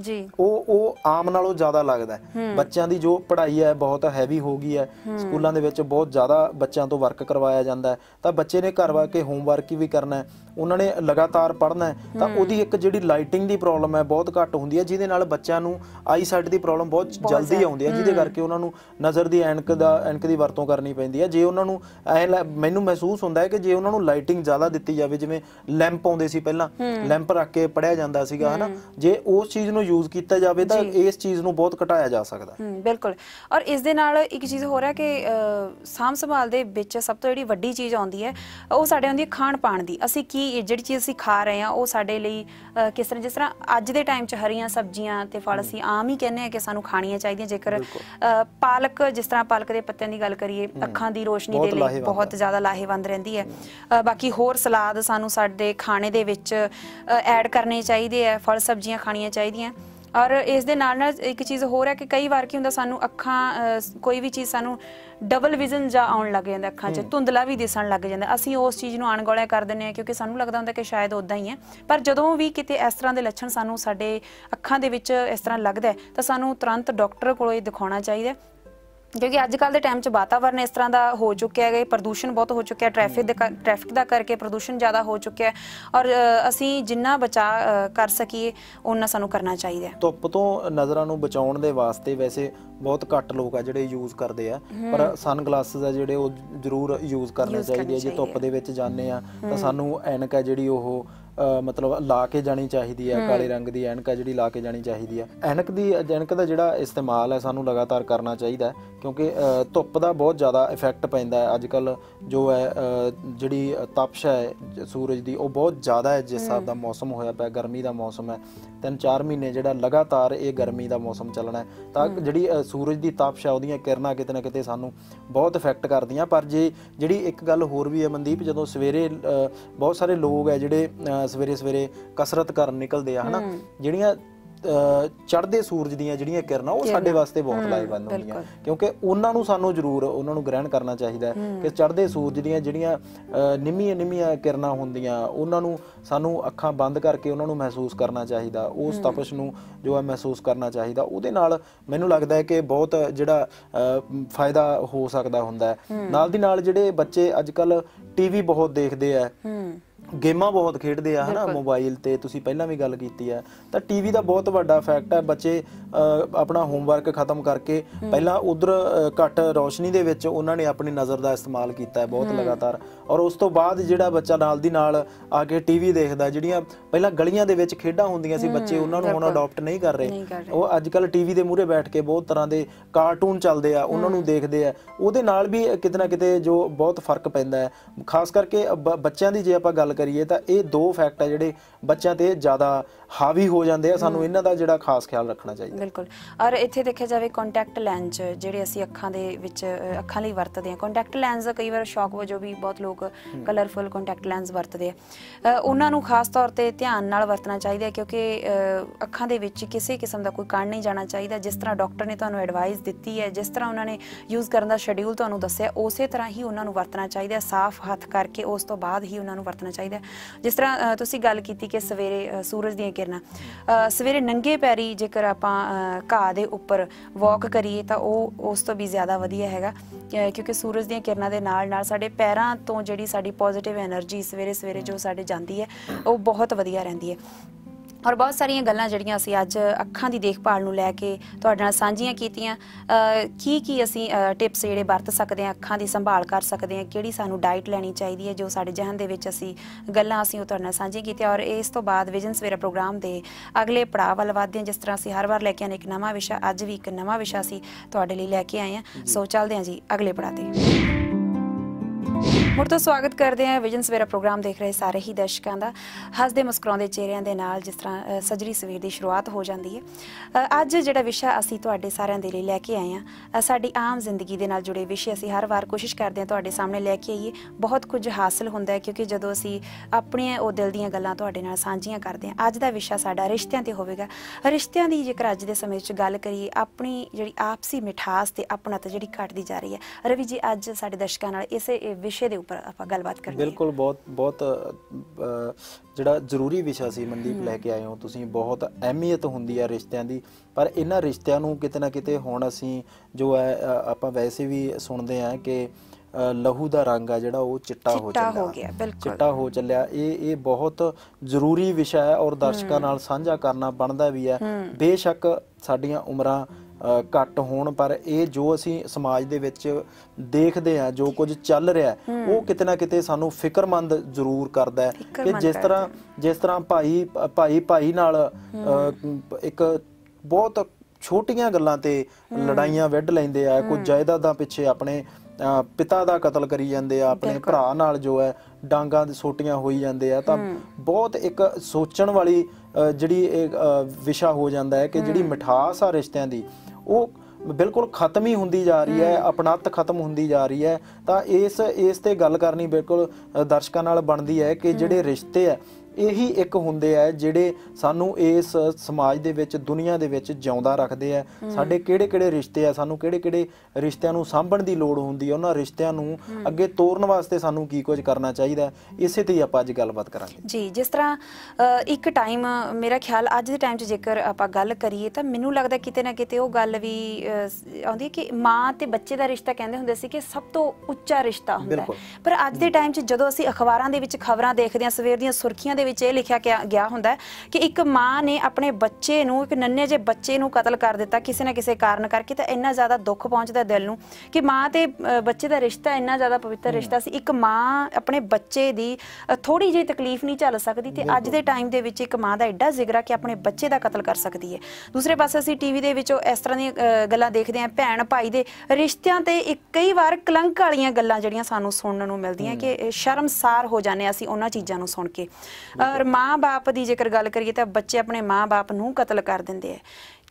ਉਹ ਆਮ ਨਾਲੋਂ ਜ਼ਿਆਦਾ ਲੱਗਦਾ ਹੈ। ਬੱਚਿਆਂ ਦੀ ਜੋ ਪੜ੍ਹਾਈ ਹੈ ਬਹੁਤ ਹੈਵੀ ਹੋ ਗਈ ਹੈ, ਸਕੂਲਾਂ ਦੇ ਵਿੱਚ ਬਹੁਤ ਜ਼ਿਆਦਾ ਬੱਚਿਆਂ ਤੋਂ ਵਰਕ ਕਰਵਾਇਆ ਜਾਂਦਾ ਹੈ, ਤਾਂ ਬੱਚੇ ਨੇ ਘਰ ਆ ਕੇ ਹੋਮਵਰਕ ਵੀ ਕਰਨਾ ਹੈ, ਉਹਨਾਂ ਨੇ ਲਗਾਤਾਰ ਪੜ੍ਹਨਾ ਹੈ, ਤਾਂ ਉਹਦੀ ਇੱਕ ਜਿਹੜੀ ਲਾਈਟਿੰਗ ਦੀ ਪ੍ਰੋਬਲਮ ਹੈ ਬਹੁਤ ਘੱਟ ਹੁੰਦੀ ਹੈ, ਜਿਹਦੇ ਨਾਲ ਬੱਚਿਆਂ ਨੂੰ ਆਈ ਸਾਈਟ ਦੀ ਪ੍ਰੋਬਲਮ ਬਹੁਤ ਜਲਦੀ ਆਉਂਦੀ ਹੈ, ਜਿਹਦੇ ਕਰਕੇ ਉਹਨਾਂ ਨੂੰ ਨਜ਼ਰ ਦੀ ਐਨਕ ਦੀ ਵਰਤੋਂ ਕਰਨੀ ਪੈਂਦੀ ਹੈ। ਜੇ ਉਹਨਾਂ ਨੂੰ ਮੈਨੂੰ ਮਹਿਸੂਸ ਹੁੰਦਾ ਹੈ ਕਿ ਜੇ ਉਹਨਾਂ ਨੂੰ ਲਾਈਟਿੰਗ ਜ਼ਿਆਦਾ ਦਿੱਤੀ ਜਾਵੇ, ਜਿਵੇਂ ਲੈਂਪ ਆਉਂਦੇ ਸੀ ਪਹਿਲਾਂ, ਲੈਂਪ ਰੱਖ ਕੇ ਪੜ੍ਹਿਆ ਜਾਂਦਾ ਸੀਗਾ ਹਨਾ, ਜੇ ਉਸ ਚੀਜ਼ ਨੂੰ ਯੂਜ਼ ਕੀਤਾ ਜਾਵੇ ਤਾਂ ਇਸ ਚੀਜ਼ ਨੂੰ ਬਹੁਤ ਘਟਾਇਆ ਜਾ ਸਕਦਾ। ਬਿਲਕੁਲ। ਔਰ ਇਸ ਦੇ ਨਾਲ ਇੱਕ ਚੀਜ਼ ਹੋਰ ਹੈ ਕਿ ਸਾਂਭ ਸੰਭਾਲ ਦੇ ਵਿੱਚ ਸਭ ਤੋਂ ਜਿਹੜੀ ਵੱਡੀ ਚੀਜ਼ ਆਉਂਦੀ ਹੈ ਉਹ ਸਾਡੇ ਆਉਂਦੀ ਹੈ ਖਾਣ ਪਾਣ ਦੀ। ਅਸੀਂ ਜਿਹੜੀ ਚੀਜ਼ ਅਸੀਂ ਖਾ ਰਹੇ ਹਾਂ ਉਹ ਸਾਡੇ ਲਈ ਕਿਸ ਤਰ੍ਹਾਂ, ਜਿਸ ਤਰ੍ਹਾਂ ਅੱਜ ਦੇ ਟਾਈਮ 'ਚ ਹਰੀਆਂ ਸਬਜ਼ੀਆਂ ਤੇ ਫਲ ਅਸੀਂ ਆਮ ਹੀ ਕਹਿੰਦੇ ਹਾਂ ਕਿ ਸਾਨੂੰ ਖਾਣੀਆਂ ਚਾਹੀਦੀਆਂ। ਜੇਕਰ ਪਾਲਕ, ਜਿਸ ਤਰ੍ਹਾਂ ਪਾਲਕ ਦੇ ਪੱਤਿਆਂ ਦੀ ਗੱਲ ਕਰੀਏ, ਅੱਖਾਂ ਦੀ ਰੋਸ਼ਨੀ ਦੇ ਲਈ ਬਹੁਤ ਜ਼ਿਆਦਾ ਲਾਹੇਵੰਦ ਰਹਿੰਦੀ ਹੈ। ਬਾਕੀ ਹੋਰ ਸਲਾਦ ਸਾਨੂੰ ਸਾਡੇ ਖਾਣੇ ਦੇ ਵਿੱਚ ਐਡ ਕਰਨੇ ਚਾਹੀਦੇ ਹੈ, ਫਲ ਸਬਜ਼ੀਆਂ ਖਾਣੀਆਂ ਚਾਹੀਦੀਆਂ। ਔਰ ਇਸ ਦੇ ਨਾਲ ਨਾਲ ਇੱਕ ਚੀਜ਼ ਹੋਰ ਹੈ ਕਿ ਕਈ ਵਾਰ ਕੀ ਹੁੰਦਾ, ਸਾਨੂੰ ਅੱਖਾਂ ਕੋਈ ਵੀ ਚੀਜ਼ ਸਾਨੂੰ ਡਬਲ ਵਿਜ਼ਨ ਜਾਂ ਆਉਣ ਲੱਗ ਜਾਂਦਾ, ਅੱਖਾਂ 'ਚ ਧੁੰਦਲਾ ਵੀ ਦਿਸਣ ਲੱਗ ਜਾਂਦਾ, ਅਸੀਂ ਉਸ ਚੀਜ਼ ਨੂੰ ਅਣਗੌਲਿਆ ਕਰ ਦਿੰਦੇ ਹਾਂ ਕਿਉਂਕਿ ਸਾਨੂੰ ਲੱਗਦਾ ਹੁੰਦਾ ਕਿ ਸ਼ਾਇਦ ਉੱਦਾਂ ਹੀ ਹੈ। ਪਰ ਜਦੋਂ ਵੀ ਕਿਤੇ ਇਸ ਤਰ੍ਹਾਂ ਦੇ ਲੱਛਣ ਸਾਨੂੰ ਸਾਡੇ ਅੱਖਾਂ ਦੇ ਵਿੱਚ ਇਸ ਤਰ੍ਹਾਂ ਲੱਗਦਾ ਤਾਂ ਸਾਨੂੰ ਤੁਰੰਤ ਡਾਕਟਰ ਕੋਲ ਦਿਖਾਉਣਾ ਚਾਹੀਦਾ, ਕਿਉਂਕਿ ਅੱਜ ਕੱਲ੍ਹ ਦੇ ਟਾਈਮ 'ਚ ਵਾਤਾਵਰਨ ਇਸ ਤਰ੍ਹਾਂ ਦਾ ਹੋ ਚੁੱਕਿਆ ਹੈ, ਪ੍ਰਦੂਸ਼ਣ ਬਹੁਤ ਹੋ ਚੁੱਕਿਆ, ਟ੍ਰੈਫਿਕ ਦਾ ਕਰਕੇ ਪ੍ਰਦੂਸ਼ਣ ਜ਼ਿਆਦਾ ਹੋ ਚੁੱਕਿਆ, ਔਰ ਅਸੀਂ ਜਿੰਨਾ ਬਚਾਅ ਕਰ ਸਕੀਏ ਓਨਾ ਸਾਨੂੰ ਕਰਨਾ ਚਾਹੀਦਾ। ਧੁੱਪ ਤੋਂ ਨਜ਼ਰਾਂ ਨੂੰ ਬਚਾਉਣ ਦੇ ਵਾਸਤੇ ਵੈਸੇ ਬਹੁਤ ਘੱਟ ਲੋਕ ਆ ਜਿਹੜੇ ਯੂਜ਼ ਕਰਦੇ ਆ, ਪਰ ਸਨ ਗਲਾਸਿਸ ਆ ਜਿਹੜੇ ਉਹ ਜ਼ਰੂਰ ਯੂਜ਼ ਕਰਨੇ ਚਾਹੀਦੇ ਆ। ਜੇ ਧੁੱਪ ਦੇ ਵਿੱਚ ਜਾਂਦੇ ਆ ਤਾਂ ਸਾਨੂੰ ਐਨਕ ਹੈ ਜਿਹੜੀ ਉਹ ਮਤਲਬ ਲਾ ਕੇ ਜਾਣੀ ਚਾਹੀਦੀ ਹੈ, ਕਾਲੇ ਰੰਗ ਦੀ ਐਨਕ ਹੈ ਜਿਹੜੀ ਲਾ ਕੇ ਜਾਣੀ ਚਾਹੀਦੀ ਹੈ। ਐਨਕ ਦਾ ਜਿਹੜਾ ਇਸਤੇਮਾਲ ਹੈ ਸਾਨੂੰ ਲਗਾਤਾਰ ਕਰਨਾ ਚਾਹੀਦਾ, ਕਿਉਂਕਿ ਧੁੱਪ ਦਾ ਬਹੁਤ ਜ਼ਿਆਦਾ ਇਫੈਕਟ ਪੈਂਦਾ ਹੈ। ਅੱਜ ਕੱਲ੍ਹ ਜੋ ਹੈ ਜਿਹੜੀ ਤਪਸ਼ ਹੈ ਸੂਰਜ ਦੀ ਉਹ ਬਹੁਤ ਜ਼ਿਆਦਾ ਹੈ। ਜਿਸ ਹਿਸਾਬ ਦਾ ਮੌਸਮ ਹੋਇਆ ਪਿਆ, ਗਰਮੀ ਦਾ ਮੌਸਮ ਹੈ, 3-4 ਮਹੀਨੇ ਜਿਹੜਾ ਲਗਾਤਾਰ ਇਹ ਗਰਮੀ ਦਾ ਮੌਸਮ ਚੱਲਣਾ ਹੈ, ਤਾਂ ਜਿਹੜੀ ਸੂਰਜ ਦੀ ਤਪਸ਼ ਹੈ ਉਹਦੀਆਂ ਕਿਰਨਾਂ ਕਿਤੇ ਨਾ ਕਿਤੇ ਸਾਨੂੰ ਬਹੁਤ ਇਫੈਕਟ ਕਰਦੀਆਂ। ਪਰ ਜਿਹੜੀ ਇੱਕ ਗੱਲ ਹੋਰ ਵੀ ਹੈ ਮਨਦੀਪ, ਜਦੋਂ ਸਵੇਰੇ ਬਹੁਤ ਸਾਰੇ ਲੋਕ ਹੈ ਜਿਹੜੇ ਸਵੇਰੇ ਕਸਰਤ ਕਰਨ ਨਿਕਲਦੇ ਆ ਹਨਾ, ਜਿਹੜੀਆਂ ਚੜ੍ਹਦੇ ਸੂਰਜ ਦੀਆਂ ਜਿਹੜੀਆਂ ਕਿਰਨਾਂ ਉਹ ਸਾਡੇ ਵਾਸਤੇ ਬਹੁਤ ਲਾਹੇਵੰਦ ਹੁੰਦੀਆਂ, ਕਿਉਂਕਿ ਉਹਨਾਂ ਨੂੰ ਸਾਨੂੰ ਜ਼ਰੂਰ ਉਹਨਾਂ ਨੂੰ ਗ੍ਰਹਿਣ ਕਰਨਾ ਚਾਹੀਦਾ ਹੈ ਕਿ ਚੜ੍ਹਦੇ ਸੂਰਜ ਦੀਆਂ ਜਿਹੜੀਆਂ ਨਿੰਮੀਆਂ ਕਿਰਨਾਂ ਹੁੰਦੀਆਂ ਉਹਨਾਂ ਨੂੰ ਸਾਨੂੰ ਅੱਖਾਂ ਬੰਦ ਕਰਕੇ ਉਹਨਾਂ ਨੂੰ ਮਹਿਸੂਸ ਕਰਨਾ ਚਾਹੀਦਾ, ਉਸ ਤਪਸ਼ ਨੂੰ ਜੋ ਹੈ ਮਹਿਸੂਸ ਕਰਨਾ ਚਾਹੀਦਾ। ਉਹਦੇ ਨਾਲ ਮੈਨੂੰ ਲੱਗਦਾ ਹੈ ਕਿ ਬਹੁਤ ਜਿਹੜਾ ਫਾਇਦਾ ਹੋ ਸਕਦਾ ਹੁੰਦਾ ਹੈ। ਨਾਲ ਦੀ ਨਾਲ ਜਿਹੜੇ ਬੱਚੇ ਅੱਜ ਕੱਲ੍ਹ TV ਬਹੁਤ ਦੇਖਦੇ ਆ, ਗੇਮਾਂ ਬਹੁਤ ਖੇਡਦੇ ਆ ਹਨਾ, ਮੋਬਾਈਲ ਤੇ ਤੁਸੀਂ ਪਹਿਲਾਂ ਵੀ ਗੱਲ ਕੀਤੀ ਹੈ, ਤਾਂ TV ਦਾ ਬਹੁਤ ਵੱਡਾ ਇਫੈਕਟ ਹੈ। ਬੱਚੇ ਆਪਣਾ ਹੋਮਵਰਕ ਖਤਮ ਕਰਕੇ ਪਹਿਲਾਂ ਉਧਰ ਘੱਟ ਰੌਸ਼ਨੀ ਦੇ ਵਿੱਚ ਉਹਨਾਂ ਨੇ ਆਪਣੀ ਨਜ਼ਰ ਦਾ ਇਸਤੇਮਾਲ ਕੀਤਾ ਹੈ ਬਹੁਤ ਲਗਾਤਾਰ, ਔਰ ਉਸ ਤੋਂ ਬਾਅਦ ਜਿਹੜਾ ਬੱਚਾ ਨਾਲ ਦੀ ਨਾਲ ਆ ਕੇ TV ਦੇਖਦਾ, ਜਿਹੜੀਆਂ ਪਹਿਲਾਂ ਗਲੀਆਂ ਦੇ ਵਿੱਚ ਖੇਡਾਂ ਹੁੰਦੀਆਂ ਸੀ ਬੱਚੇ ਉਹਨਾਂ ਨੂੰ ਹੁਣ ਅਡਾਪਟ ਨਹੀਂ ਕਰ ਰਹੇ, ਉਹ ਅੱਜ ਕੱਲ੍ਹ TV ਦੇ ਮੂਹਰੇ ਬੈਠ ਕੇ ਬਹੁਤ ਤਰ੍ਹਾਂ ਦੇ ਕਾਰਟੂਨ ਚੱਲਦੇ ਆ ਉਹਨਾਂ ਨੂੰ ਦੇਖਦੇ ਆ। ਉਹਦੇ ਨਾਲ ਵੀ ਕਿਤੇ ਨਾ ਕਿਤੇ ਜੋ ਬਹੁਤ ਫਰਕ ਪੈਂਦਾ ਹੈ, ਖਾਸ ਕਰਕੇ ਬੱਚਿਆਂ ਦੀ ਜੇ ਆਪਾਂ ਗੱਲ ਕਰੀਏ ਤਾਂ ਇਹ ਦੋ ਫੈਕਟ ਆ ਜਿਹੜੇ ਬੱਚਿਆਂ ਤੇ ਜ਼ਿਆਦਾ ਹਾਵੀ ਹੋ ਜਾਂਦੇ ਆ। ਸਾਨੂੰ ਇਹਨਾਂ ਦਾ ਜਿਹੜਾ ਖਾਸ ਖਿਆਲ ਰੱਖਣਾ ਚਾਹੀਦਾ। ਬਿਲਕੁਲ। ਔਰ ਇੱਥੇ ਦੇਖਿਆ ਜਾਵੇ ਕੰਟੈਕਟ ਲੈਂਸ ਜਿਹੜੇ ਅਸੀਂ ਅੱਖਾਂ ਦੇ ਵਿੱਚ ਅੱਖਾਂ ਲਈ ਵਰਤਦੇ ਹਾਂ, ਕੰਟੈਕਟ ਲੈਂਸ ਕਈ ਵਾਰ ਸ਼ੌਕ ਵਜੋਂ ਵੀ ਬਹੁਤ ਲੋਕ ਕਲਰਫੁਲ ਕੰਟੈਕਟ ਲੈਂਸ ਵਰਤਦੇ ਆ, ਉਹਨਾਂ ਨੂੰ ਖਾਸ ਤੌਰ ਤੇ ਧਿਆਨ ਨਾਲ ਵਰਤਣਾ ਚਾਹੀਦਾ, ਕਿਉਂਕਿ ਅੱਖਾਂ ਦੇ ਵਿੱਚ ਕਿਸੇ ਕਿਸਮ ਦਾ ਕੋਈ ਕਣ ਨਹੀਂ ਜਾਣਾ ਚਾਹੀਦਾ। ਜਿਸ ਤਰ੍ਹਾਂ ਡਾਕਟਰ ਨੇ ਤੁਹਾਨੂੰ ਐਡਵਾਈਸ ਦਿੱਤੀ ਹੈ, ਜਿਸ ਤਰ੍ਹਾਂ ਉਹਨਾਂ ਨੇ ਯੂਜ਼ ਕਰਨ ਦਾ ਸ਼ੈਡਿਊਲ ਤੁਹਾਨੂੰ ਦੱਸਿਆ, ਉਸੇ ਤਰ੍ਹਾਂ ਹੀ ਉਹਨਾਂ ਨੂੰ ਵਰਤਣਾ ਚਾਹੀਦਾ, ਸਾਫ਼ ਹੱਥ ਕਰਕੇ ਉਸ ਤੋਂ ਬਾਅਦ ਹੀ ਉਹਨਾਂ ਨੂੰ ਵਰਤਣਾ ਚਾਹੀਦਾ। ਜਿਸ ਤਰ੍ਹਾਂ ਤੁਸੀਂ ਗੱਲ ਕੀਤੀ ਕਿ ਸਵੇਰੇ ਸੂਰਜ ਦੀਆਂ ਕਿਰਨਾਂ, ਸਵੇਰੇ ਨੰਗੇ ਪੈਰੀ ਜੇਕਰ ਆਪਾਂ ਘਾਹ ਦੇ ਉੱਪਰ ਵਾਕ ਕਰੀਏ ਤਾਂ ਉਹ ਉਸ ਤੋਂ ਵੀ ਜ਼ਿਆਦਾ ਵਧੀਆ ਹੈਗਾ, ਕਿਉਂਕਿ ਸੂਰਜ ਦੀਆਂ ਕਿਰਨਾਂ ਦੇ ਨਾਲ ਨਾਲ ਸਾਡੇ ਪੈਰਾਂ ਤੋਂ ਜਿਹੜੀ ਸਾਡੀ ਪੋਜ਼ਿਟਿਵ ਐਨਰਜੀ ਸਵੇਰੇ ਸਵੇਰੇ ਜੋ ਸਾਡੇ ਜਾਂਦੀ ਹੈ ਉਹ ਬਹੁਤ ਵਧੀਆ ਰਹਿੰਦੀ ਹੈ। ਔਰ ਬਹੁਤ ਸਾਰੀਆਂ ਗੱਲਾਂ ਜਿਹੜੀਆਂ ਅਸੀਂ ਅੱਜ ਅੱਖਾਂ ਦੀ ਦੇਖਭਾਲ ਨੂੰ ਲੈ ਕੇ ਤੁਹਾਡੇ ਨਾਲ ਸਾਂਝੀਆਂ ਕੀਤੀਆਂ। ਕੀ ਅਸੀਂ ਟਿਪਸ ਜਿਹੜੇ ਵਰਤ ਸਕਦੇ ਹਾਂ, ਅੱਖਾਂ ਦੀ ਸੰਭਾਲ ਕਰ ਸਕਦੇ ਹਾਂ, ਕਿਹੜੀ ਸਾਨੂੰ ਡਾਈਟ ਲੈਣੀ ਚਾਹੀਦੀ ਹੈ, ਜੋ ਸਾਡੇ ਜਹਨ ਦੇ ਵਿੱਚ ਅਸੀਂ ਗੱਲਾਂ ਉਹ ਤੁਹਾਡੇ ਨਾਲ ਸਾਂਝੀਆਂ ਕੀਤੀਆਂ। ਔਰ ਇਸ ਤੋਂ ਬਾਅਦ ਵਿਜ਼ਨ ਸਵੇਰਾ ਪ੍ਰੋਗਰਾਮ ਦੇ ਅਗਲੇ ਪੜਾਅ ਵੱਲ ਵਧਦੇ ਹਾਂ। ਜਿਸ ਤਰ੍ਹਾਂ ਅਸੀਂ ਹਰ ਵਾਰ ਲੈ ਕੇ ਆਉਂਦੇ ਇੱਕ ਨਵਾਂ ਵਿਸ਼ਾ, ਅੱਜ ਵੀ ਇੱਕ ਨਵਾਂ ਵਿਸ਼ਾ ਅਸੀਂ ਤੁਹਾਡੇ ਲਈ ਲੈ ਕੇ ਆਏ ਹਾਂ। ਸੋ ਚੱਲਦੇ ਹਾਂ ਜੀ ਅਗਲੇ ਪੜਾਅ 'ਤੇ। ਮੁੜ ਤੋਂ ਸਵਾਗਤ ਕਰਦੇ ਹਾਂ ਵਿਜ਼ਨ ਸਵੇਰਾ ਪ੍ਰੋਗਰਾਮ ਦੇਖ ਰਹੇ ਸਾਰੇ ਹੀ ਦਰਸ਼ਕਾਂ ਦਾ, ਹੱਸਦੇ ਮੁਸਕਰਾਉਂਦੇ ਚਿਹਰਿਆਂ ਦੇ ਨਾਲ ਜਿਸ ਤਰ੍ਹਾਂ ਸਜਰੀ ਸਵੇਰ ਦੀ ਸ਼ੁਰੂਆਤ ਹੋ ਜਾਂਦੀ ਹੈ। ਅੱਜ ਜਿਹੜਾ ਵਿਸ਼ਾ ਅਸੀਂ ਤੁਹਾਡੇ ਸਾਰਿਆਂ ਦੇ ਲਈ ਲੈ ਕੇ ਆਏ ਹਾਂ, ਸਾਡੀ ਆਮ ਜ਼ਿੰਦਗੀ ਦੇ ਨਾਲ ਜੁੜੇ ਵਿਸ਼ੇ ਅਸੀਂ ਹਰ ਵਾਰ ਕੋਸ਼ਿਸ਼ ਕਰਦੇ ਹਾਂ ਤੁਹਾਡੇ ਸਾਹਮਣੇ ਲੈ ਕੇ ਆਈਏ। ਬਹੁਤ ਕੁਝ ਹਾਸਿਲ ਹੁੰਦਾ ਹੈ, ਕਿਉਂਕਿ ਜਦੋਂ ਅਸੀਂ ਆਪਣੀਆਂ ਉਹ ਦਿਲ ਦੀਆਂ ਗੱਲਾਂ ਤੁਹਾਡੇ ਨਾਲ ਸਾਂਝੀਆਂ ਕਰਦੇ ਹਾਂ। ਅੱਜ ਦਾ ਵਿਸ਼ਾ ਸਾਡਾ ਰਿਸ਼ਤਿਆਂ 'ਤੇ ਹੋਵੇਗਾ। ਰਿਸ਼ਤਿਆਂ ਦੀ ਜੇਕਰ ਅੱਜ ਦੇ ਸਮੇਂ 'ਚ ਗੱਲ ਕਰੀਏ, ਆਪਣੀ ਜਿਹੜੀ ਆਪਸੀ ਮਿਠਾਸ ਤੇ ਆਪਣਤ ਜਿਹੜੀ ਘਟਦੀ ਜਾ ਰਹੀ ਹੈ। ਰਵੀ ਜੀ, ਅੱਜ ਸਾਡੇ ਦਰਸ਼ਕਾਂ ਨਾਲ ਇਸੇ ਵਿਸ਼ੇ ਦੇ ਉੱਪਰ ਆਪਾਂ ਗੱਲਬਾਤ ਕਰਨੀ ਹੈ। ਬਿਲਕੁਲ, ਬਹੁਤ ਜਿਹੜਾ ਜ਼ਰੂਰੀ ਵਿਸ਼ਾ ਸੀ ਮਨਦੀਪ ਲੈ ਕੇ ਆਏ ਹੋ ਤੁਸੀਂ। ਬਹੁਤ ਅਹਿਮੀਅਤ ਹੁੰਦੀ ਹੈ ਰਿਸ਼ਤਿਆਂ ਦੀ, ਪਰ ਇਹਨਾਂ ਰਿਸ਼ਤਿਆਂ ਨੂੰ ਕਿਤੇ ਨਾ ਕਿਤੇ ਹੁਣ ਅਸੀਂ ਜੋ ਹੈ ਆਪਾਂ ਵੈਸੇ ਵੀ ਸੁਣਦੇ ਹਾਂ ਕਿ ਲਹੂ ਦਾ ਰੰਗ ਆ ਜਿਹੜਾ ਉਹ ਚਿੱਟਾ ਹੋ ਚੱਲਿਆ। ਇਹ ਬਹੁਤ ਜ਼ਰੂਰੀ ਵਿਸ਼ਾ ਹੈ ਔਰ ਦਰਸ਼ਕਾਂ ਨਾਲ ਸਾਂਝਾ ਕਰਨਾ ਬਣਦਾ ਵੀ ਹੈ। ਬੇਸ਼ੱਕ ਸਾਡੀਆਂ ਉਮਰਾਂ ਘੱਟ ਹੋਣ, ਪਰ ਇਹ ਜੋ ਅਸੀਂ ਸਮਾਜ ਦੇ ਵਿੱਚ ਦੇਖਦੇ ਹਾਂ, ਜੋ ਕੁਝ ਚੱਲ ਰਿਹਾ ਉਹ ਕਿਤੇ ਨਾ ਕਿਤੇ ਸਾਨੂੰ ਫਿਕਰਮੰਦ ਜ਼ਰੂਰ ਕਰਦਾ ਹੈ ਕਿ ਜਿਸ ਤਰ੍ਹਾਂ ਭਾਈ ਨਾਲ ਇੱਕ ਬਹੁਤ ਛੋਟੀਆਂ ਗੱਲਾਂ ਤੇ ਲੜਾਈਆਂ ਵਿੱਢ ਲੈਂਦੇ ਆ, ਕੁਝ ਜਾਇਦਾਦਾਂ ਪਿੱਛੇ ਆਪਣੇ ਪਿਤਾ ਦਾ ਕਤਲ ਕਰੀ ਜਾਂਦੇ ਆ, ਆਪਣੇ ਭਰਾ ਨਾਲ ਜੋ ਹੈ ਡਾਂਗਾਂ ਦੀ ਸੋਟੀਆਂ ਹੋਈ ਜਾਂਦੇ ਆ, ਤਾਂ ਬਹੁਤ ਇੱਕ ਸੋਚਣ ਵਾਲੀ ਜਿਹੜੀ ਇਹ ਵਿਸ਼ਾ ਹੋ ਜਾਂਦਾ ਹੈ ਕਿ ਜਿਹੜੀ ਮਿਠਾਸ ਆ ਰਿਸ਼ਤਿਆਂ ਦੀ ਉਹ ਬਿਲਕੁਲ ਖਤਮ ਹੀ ਹੁੰਦੀ ਜਾ ਰਹੀ ਹੈ, ਆਪਣਤ ਖਤਮ ਹੁੰਦੀ ਜਾ ਰਹੀ ਹੈ। ਤਾਂ ਇਸ ਤੇ ਗੱਲ ਕਰਨੀ ਬਿਲਕੁਲ ਦਰਸ਼ਕਾਂ ਨਾਲ ਬਣਦੀ ਹੈ ਕਿ ਜਿਹੜੇ ਰਿਸ਼ਤੇ ਆ ਇਹੀ ਇੱਕ ਹੁੰਦੇ ਆ ਜਿਹੜੇ ਸਾਨੂੰ ਇਸ ਸਮਾਜ ਦੇ ਵਿੱਚ, ਦੁਨੀਆ ਦੇ ਵਿੱਚ ਜਿਉਂਦਾ ਰੱਖਦੇ ਆ। ਸਾਡੇ ਕਿਹੜੇ ਰਿਸ਼ਤੇ ਆ, ਸਾਨੂੰ ਕਿਹੜੇ ਰਿਸ਼ਤਿਆਂ ਨੂੰ ਸਾਂਭਣ ਦੀ ਲੋੜ ਹੁੰਦੀ ਹੈ, ਉਹਨਾਂ ਰਿਸ਼ਤਿਆਂ ਨੂੰ ਅੱਗੇ ਤੋਰਨ ਵਾਸਤੇ ਸਾਨੂੰ ਕੀ ਕੁਝ ਕਰਨਾ ਚਾਹੀਦਾ, ਇਸੇ ਤੇ ਹੀ ਆਪਾਂ ਅੱਜ ਗੱਲਬਾਤ ਕਰਾਂਗੇ ਜੀ। ਜਿਸ ਤਰ੍ਹਾਂ ਇੱਕ ਟਾਈਮ, ਮੇਰਾ ਖਿਆਲ ਅੱਜ ਦੇ ਟਾਈਮ 'ਚ ਜੇਕਰ ਆਪਾਂ ਗੱਲ ਕਰੀਏ ਤਾਂ ਮੈਨੂੰ ਲੱਗਦਾ ਕਿਤੇ ਨਾ ਕਿਤੇ ਉਹ ਗੱਲ ਵੀ ਆਉਂਦੀ ਹੈ ਕਿ ਮਾਂ ਤੇ ਬੱਚੇ ਦਾ ਰਿਸ਼ਤਾ ਕਹਿੰਦੇ ਹੁੰਦੇ ਸੀ ਕਿ ਸਭ ਤੋਂ ਉੱਚਾ ਰਿਸ਼ਤਾ ਹੁੰਦਾ ਹੈ। ਪਰ ਅੱਜ ਦੇ ਟਾਈਮ 'ਚ ਜਦੋਂ ਅਸੀਂ ਅਖਬਾਰਾਂ ਦੇ ਵਿੱਚ ਖਬਰਾਂ ਦੇਖਦੇ ਹਾਂ, ਸਵੇਰ ਦੀਆਂ ਸੁਰਖੀਆਂ ਵਿੱਚ ਇਹ ਲਿਖਿਆ ਗਿਆ ਹੁੰਦਾ ਕਿ ਇੱਕ ਮਾਂ ਨੇ ਆਪਣੇ ਬੱਚੇ ਨੂੰ, ਇੱਕ ਨੰਨੇ ਜਿਹੇ ਬੱਚੇ ਨੂੰ ਕਤਲ ਕਰ ਦਿੱਤਾ ਕਿਸੇ ਨਾ ਕਿਸੇ ਕਾਰਨ ਕਰਕੇ। ਤਾਂ ਇੰਨਾ ਜ਼ਿਆਦਾ ਦੁੱਖ ਪਹੁੰਚਦਾ ਦਿਲ ਨੂੰ ਕਿ ਮਾਂ ਤੇ ਬੱਚੇ ਦਾ ਰਿਸ਼ਤਾ ਇੰਨਾ ਜ਼ਿਆਦਾ ਪਵਿੱਤਰ ਰਿਸ਼ਤਾ ਸੀ। ਇੱਕ ਮਾਂ ਆਪਣੇ ਬੱਚੇ ਦੀ ਥੋੜੀ ਜਿਹੀ ਤਕਲੀਫ ਨਹੀਂ ਝੱਲ ਸਕਦੀ, ਤੇ ਅੱਜ ਦੇ ਟਾਈਮ ਦੇ ਵਿੱਚ ਇੱਕ ਮਾਂ ਦਾ ਐਡਾ ਜ਼ਿਗਰਾ ਕਿ ਆਪਣੇ ਬੱਚੇ ਦਾ ਕਤਲ ਕਰ ਸਕਦੀ ਹੈ। ਦੂਸਰੇ ਪਾਸੇ ਅਸੀਂ TV ਦੇ ਵਿੱਚ ਇਸ ਤਰ੍ਹਾਂ ਦੀਆਂ ਗੱਲਾਂ ਦੇਖਦੇ ਹਾਂ, ਭੈਣ ਭਾਈ ਦੇ ਰਿਸ਼ਤਿਆਂ ਤੇ ਕਈ ਵਾਰ ਕਲੰਕ ਵਾਲੀਆਂ ਗੱਲਾਂ ਜਿਹੜੀਆਂ ਸਾਨੂੰ ਸੁਣਨ ਨੂੰ ਮਿਲਦੀਆਂ ਕਿ ਸ਼ਰਮਸਾਰ ਹੋ ਜਾਂਦੇ ਅਸੀਂ ਉਹਨਾਂ ਚੀਜ਼ਾਂ ਨੂੰ ਸੁਣ ਕੇ। ਔਰ ਮਾਂ ਬਾਪ ਦੀ ਜੇਕਰ ਗੱਲ ਕਰੀਏ ਤਾਂ ਬੱਚੇ ਆਪਣੇ ਮਾਂ ਬਾਪ ਨੂੰ ਕਤਲ ਕਰ ਦਿੰਦੇ ਆ।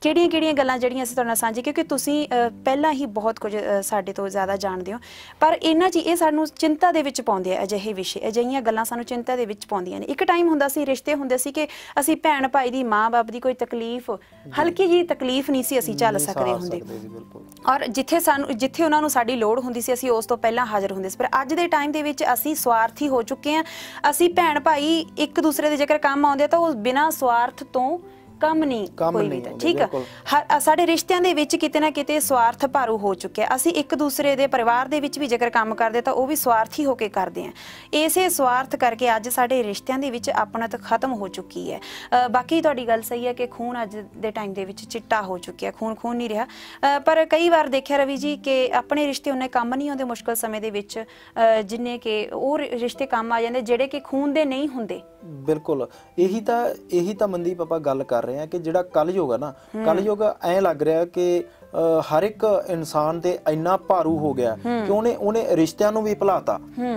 ਕਿਹੜੀਆਂ ਗੱਲਾਂ ਜਿਹੜੀਆਂ ਅਸੀਂ ਤੁਹਾਡੇ ਨਾਲ ਸਾਂਝੀ, ਕਿਉਂਕਿ ਤੁਸੀਂ ਪਹਿਲਾਂ ਹੀ ਬਹੁਤ ਕੁਝ ਸਾਡੇ ਤੋਂ ਜ਼ਿਆਦਾ ਜਾਣਦੇ ਹੋ, ਪਰ ਇਹਨਾਂ 'ਚ ਇਹ ਸਾਨੂੰ ਚਿੰਤਾ ਦੇ ਵਿੱਚ ਪਾਉਂਦੇ ਆ। ਅਜਿਹੇ ਵਿਸ਼ੇ, ਅਜਿਹੀਆਂ ਗੱਲਾਂ ਸਾਨੂੰ ਚਿੰਤਾ ਦੇ ਵਿੱਚ ਪਾਉਂਦੀਆਂ ਨੇ। ਇੱਕ ਟਾਈਮ ਹੁੰਦਾ ਸੀ, ਰਿਸ਼ਤੇ ਹੁੰਦੇ ਸੀ ਕਿ ਅਸੀਂ ਭੈਣ ਭਾਈ ਦੀ, ਮਾਂ ਬਾਪ ਦੀ ਕੋਈ ਤਕਲੀਫ, ਹਲਕੀ ਜਿਹੀ ਤਕਲੀਫ ਨਹੀਂ ਸੀ ਅਸੀਂ ਝੱਲ ਸਕਦੇ ਹੁੰਦੇ, ਔਰ ਜਿੱਥੇ ਉਹਨਾਂ ਨੂੰ ਸਾਡੀ ਲੋੜ ਹੁੰਦੀ ਸੀ ਅਸੀਂ ਉਸ ਤੋਂ ਪਹਿਲਾਂ ਹਾਜ਼ਰ ਹੁੰਦੇ ਸੀ। ਪਰ ਅੱਜ ਦੇ ਟਾਈਮ ਦੇ ਵਿੱਚ ਅਸੀਂ ਸਵਾਰਥੀ ਹੋ ਚੁੱਕੇ ਹਾਂ। ਅਸੀਂ ਭੈਣ ਭਾਈ ਇੱਕ ਦੂਸਰੇ ਦੇ ਜੇਕਰ ਕੰਮ ਆਉਂਦੇ ਤਾਂ ਉਹ ਬਿਨਾਂ ਸਵਾਰਥ ਤੋਂ ਕੰਮ ਨਹੀਂ ਕੋਈ ਵੀ, ਠੀਕ ਆ। ਸਾਡੇ ਰਿਸ਼ਤਿਆਂ ਦੇ ਵਿੱਚ ਕਿਤੇ ਨਾ ਕਿਤੇ ਸਵਾਰਥ ਭਾਰੂ ਹੋ ਚੁੱਕਿਆ। ਅਸੀਂ ਇੱਕ ਦੂਸਰੇ ਦੇ ਪਰਿਵਾਰ ਦੇ ਵਿੱਚ ਵੀ ਜੇਕਰ ਕੰਮ ਕਰਦੇ ਤਾਂ ਉਹ ਵੀ ਸਵਾਰਥੀ ਹੋ ਕੇ ਕਰਦੇ ਆ। ਇਸੇ ਸਵਾਰਥ ਕਰਕੇ ਅੱਜ ਸਾਡੇ ਰਿਸ਼ਤਿਆਂ ਦੇ ਵਿੱਚ ਆਪਣਤ ਖਤਮ ਹੋ ਚੁੱਕੀ ਹੈ। ਬਾਕੀ ਤੁਹਾਡੀ ਗੱਲ ਸਹੀ ਹੈ ਕਿ ਖੂਨ ਅੱਜ ਦੇ ਟਾਈਮ ਦੇ ਵਿੱਚ ਚਿੱਟਾ ਹੋ ਚੁੱਕਿਆ, ਖੂਨ ਨਹੀਂ ਰਿਹਾ। ਪਰ ਕਈ ਵਾਰ ਦੇਖਿਆ ਰਵੀ ਜੀ ਕਿ ਆਪਣੇ ਰਿਸ਼ਤੇ ਉਹਨੇ ਕੰਮ ਨਹੀਂ ਆਉਂਦੇ ਮੁਸ਼ਕਲ ਸਮੇਂ ਦੇ ਵਿੱਚ, ਜਿੰਨੇ ਕਿ ਉਹ ਰਿਸ਼ਤੇ ਕੰਮ ਆ ਜਾਂਦੇ ਜਿਹੜੇ ਕਿ ਖੂਨ ਦੇ ਨਹੀਂ ਹੁੰਦੇ। ਬਿਲਕੁਲ, ਇਹੀ ਤਾਂ ਮਨਦੀਪ ਆਪਾਂ ਗੱਲ ਕਰ ਰਹੇ ਹਾਂ ਕਿ ਜਿਹੜਾ ਕਲਯੁਗ ਆ ਨਾ, ਕਲਯੁਗ ਐਂ ਲੱਗ ਰਿਹਾ ਕਿ ਹਰ ਇੱਕ ਇਨਸਾਨ ਤੇ ਇੰਨਾ ਭਾਰੂ ਹੋ ਗਿਆ ਕਿ ਉਹਨੇ ਰਿਸ਼ਤਿਆਂ ਨੂੰ ਵੀ ਭੁਲਾਤਾ।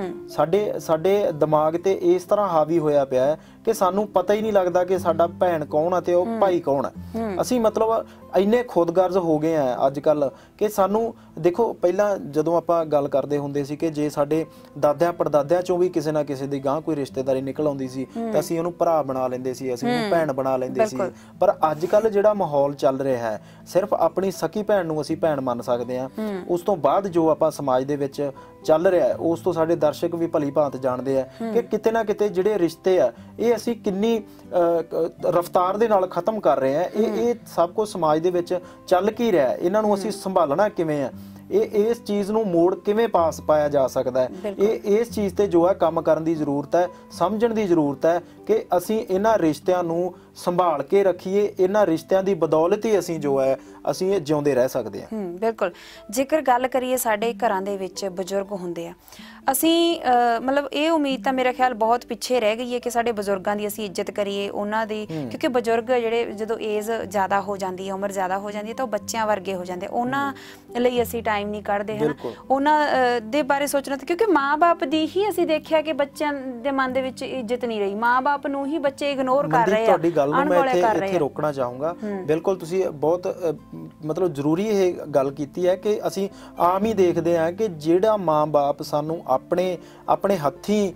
ਸਾਡੇ ਦਿਮਾਗ ਤੇ ਇਸ ਤਰ੍ਹਾਂ ਹਾਵੀ ਹੋਇਆ ਪਿਆ ਕਿ ਸਾਨੂੰ ਪਤਾ ਹੀ ਨਹੀਂ ਲੱਗਦਾ ਕਿ ਸਾਡਾ ਭੈਣ ਕੌਣ ਆ ਤੇ ਉਹ ਭਾਈ ਕੌਣ ਹੈ। ਅਸੀਂ ਮਤਲਬ ਇੰਨੇ ਖੁਦਗਰਜ਼ ਹੋ ਗਏ ਆ ਅੱਜ ਕੱਲ ਕਿ ਸਾਨੂੰ ਦੇਖੋ, ਪਹਿਲਾਂ ਜਦੋਂ ਆਪਾਂ ਗੱਲ ਕਰਦੇ ਹੁੰਦੇ ਸੀ ਕਿ ਜੇ ਸਾਡੇ ਦਾਦਿਆਂ ਪੜਦਾਦਿਆਂ ਚੋਂ ਵੀ ਕਿਸੇ ਨਾ ਕਿਸੇ ਦੀ ਗਾਂ ਕੋਈ ਰਿਸ਼ਤੇਦਾਰੀ ਨਿਕਲ ਆਉਂਦੀ ਸੀ ਤਾਂ ਅਸੀਂ ਉਹਨੂੰ ਭਰਾ ਬਣਾ ਲੈਂਦੇ ਸੀ, ਅਸੀਂ ਉਹਨੂੰ ਭੈਣ ਬਣਾ ਲੈਂਦੇ ਸੀ। ਪਰ ਅੱਜ ਕੱਲ ਜਿਹੜਾ ਮਾਹੌਲ ਚੱਲ ਰਿਹਾ ਹੈ, ਸਿਰਫ ਆਪਣੀ ਸਕੀ ਭੈਣ ਨੂੰ ਅਸੀਂ ਭੈਣ ਮੰਨ ਸਕਦੇ ਹਾਂ। ਉਸ ਤੋਂ ਬਾਅਦ ਜੋ ਆਪਾਂ ਸਮਾਜ ਦੇ ਵਿੱਚ ਚੱਲ ਰਿਹਾ ਹੈ ਉਸ ਤੋਂ ਸਾਡੇ ਦਰਸ਼ਕ ਵੀ ਭਲੀ ਭਾਂਤ ਜਾਣਦੇ ਆ ਕਿ ਕਿਤੇ ਨਾ ਕਿਤੇ ਜਿਹੜੇ ਰਿਸ਼ਤੇ ਆ ਇਹ ਅਸੀਂ ਕਿੰਨੀ ਰਫ਼ਤਾਰ ਦੇ ਨਾਲ ਖਤਮ ਕਰ ਰਹੇ ਆ। ਇਹ ਸਭ ਕੁਝ ਸਮਾਜ ਦੇ ਵਿੱਚ ਚੱਲ ਕੀ ਰਿਹਾ, ਇਹਨਾਂ ਨੂੰ ਅਸੀਂ ਸੰਭਾਲਣਾ ਕਿਵੇਂ ਆ, ਇਸ ਚੀਜ਼ ਨੂੰ ਮੋੜ ਕਿਵੇਂ ਪਾਸ ਪਾਇਆ ਜਾ ਸਕਦਾ ਹੈ, ਇਸ ਚੀਜ਼ ਤੇ ਜੋ ਹੈ ਕੰਮ ਕਰਨ ਦੀ ਜ਼ਰੂਰਤ ਹੈ, ਸਮਝਣ ਦੀ ਜ਼ਰੂਰਤ ਹੈ ਕਿ ਅਸੀਂ ਇਹਨਾਂ ਰਿਸ਼ਤਿਆਂ ਨੂੰ ਸੰਭਾਲ ਕੇ ਰੱਖੀਏ। ਇਹਨਾਂ ਰਿਸ਼ਤਿਆਂ ਦੀ ਬਦੌਲਤ ਹੀ ਅਸੀਂ ਜੋ ਹੈ ਅਸੀਂ ਇਹ ਜਿਉਂਦੇ ਰਹਿ ਸਕਦੇ ਹਾਂ। ਬਿਲਕੁਲ। ਜੇਕਰ ਗੱਲ ਕਰੀਏ ਸਾਡੇ ਘਰਾਂ ਦੇ ਵਿੱਚ ਬਜ਼ੁਰਗ ਹੁੰਦੇ ਆ, ਅਸੀਂ ਮਤਲਬ ਇਹ ਉਮੀਦ ਤਾਂ ਮੇਰਾ ਖਿਆਲ ਬਹੁਤ ਪਿੱਛੇ ਰਹਿ ਗਈ ਹੈ ਕਿ ਸਾਡੇ ਬਜ਼ੁਰਗਾਂ ਦੀ ਅਸੀਂ ਇੱਜ਼ਤ ਕਰੀਏ, ਉਹਨਾਂ ਦੀ, ਕਿਉਂਕਿ ਬਜ਼ੁਰਗ ਜਿਹੜੇ ਜਦੋਂ ਏਜ ਜ਼ਿਆਦਾ ਹੋ ਜਾਂਦੀ ਹੈ, ਉਮਰ ਜ਼ਿਆਦਾ ਹੋ ਜਾਂਦੀ ਹੈ ਤਾਂ ਉਹ ਬੱਚਿਆਂ ਵਰਗੇ ਹੋ ਜਾਂਦੇ, ਉਹਨਾਂ ਲਈ ਅਸੀਂ ਟਾਈਮ ਨਹੀਂ ਕੱਢਦੇ ਹਨ ਉਹਨਾਂ ਦੇ ਬਾਰੇ ਸੋਚਣਾ। ਕਿਉਂਕਿ ਮਾਂ-ਬਾਪ ਦੀ ਹੀ ਅਸੀਂ ਦੇਖਿਆ ਕਿ ਬੱਚਿਆਂ ਦੇ ਮਨ ਦੇ ਵਿੱਚ ਇੱਜ਼ਤ ਨਹੀਂ ਰਹੀ, ਮਾਂ-ਬਾਪ ਨੂੰ ਹੀ ਬੱਚੇ ਇਗਨੋਰ ਕਰ ਰਹੇ ਆ, ਅਣਗੌਲੇ ਕਰ ਰਹੇ ਆ। ਇੱਥੇ ਰੋਕਣਾ ਚਾਹੂੰਗਾ, ਬਿਲਕੁਲ ਤੁਸੀਂ ਬਹੁਤ ਮਤਲਬ ਜ਼ਰੂਰੀ ਇਹ ਗੱਲ ਕੀਤੀ ਹੈ ਕਿ ਅਸੀਂ ਆਮ ਹੀ ਦੇਖਦੇ ਹਾਂ ਕਿ ਜਿਹੜਾ ਮਾਂ-ਬਾਪ ਸਾਨੂੰ ਆਪਣੇ ਹੱਥੀਂ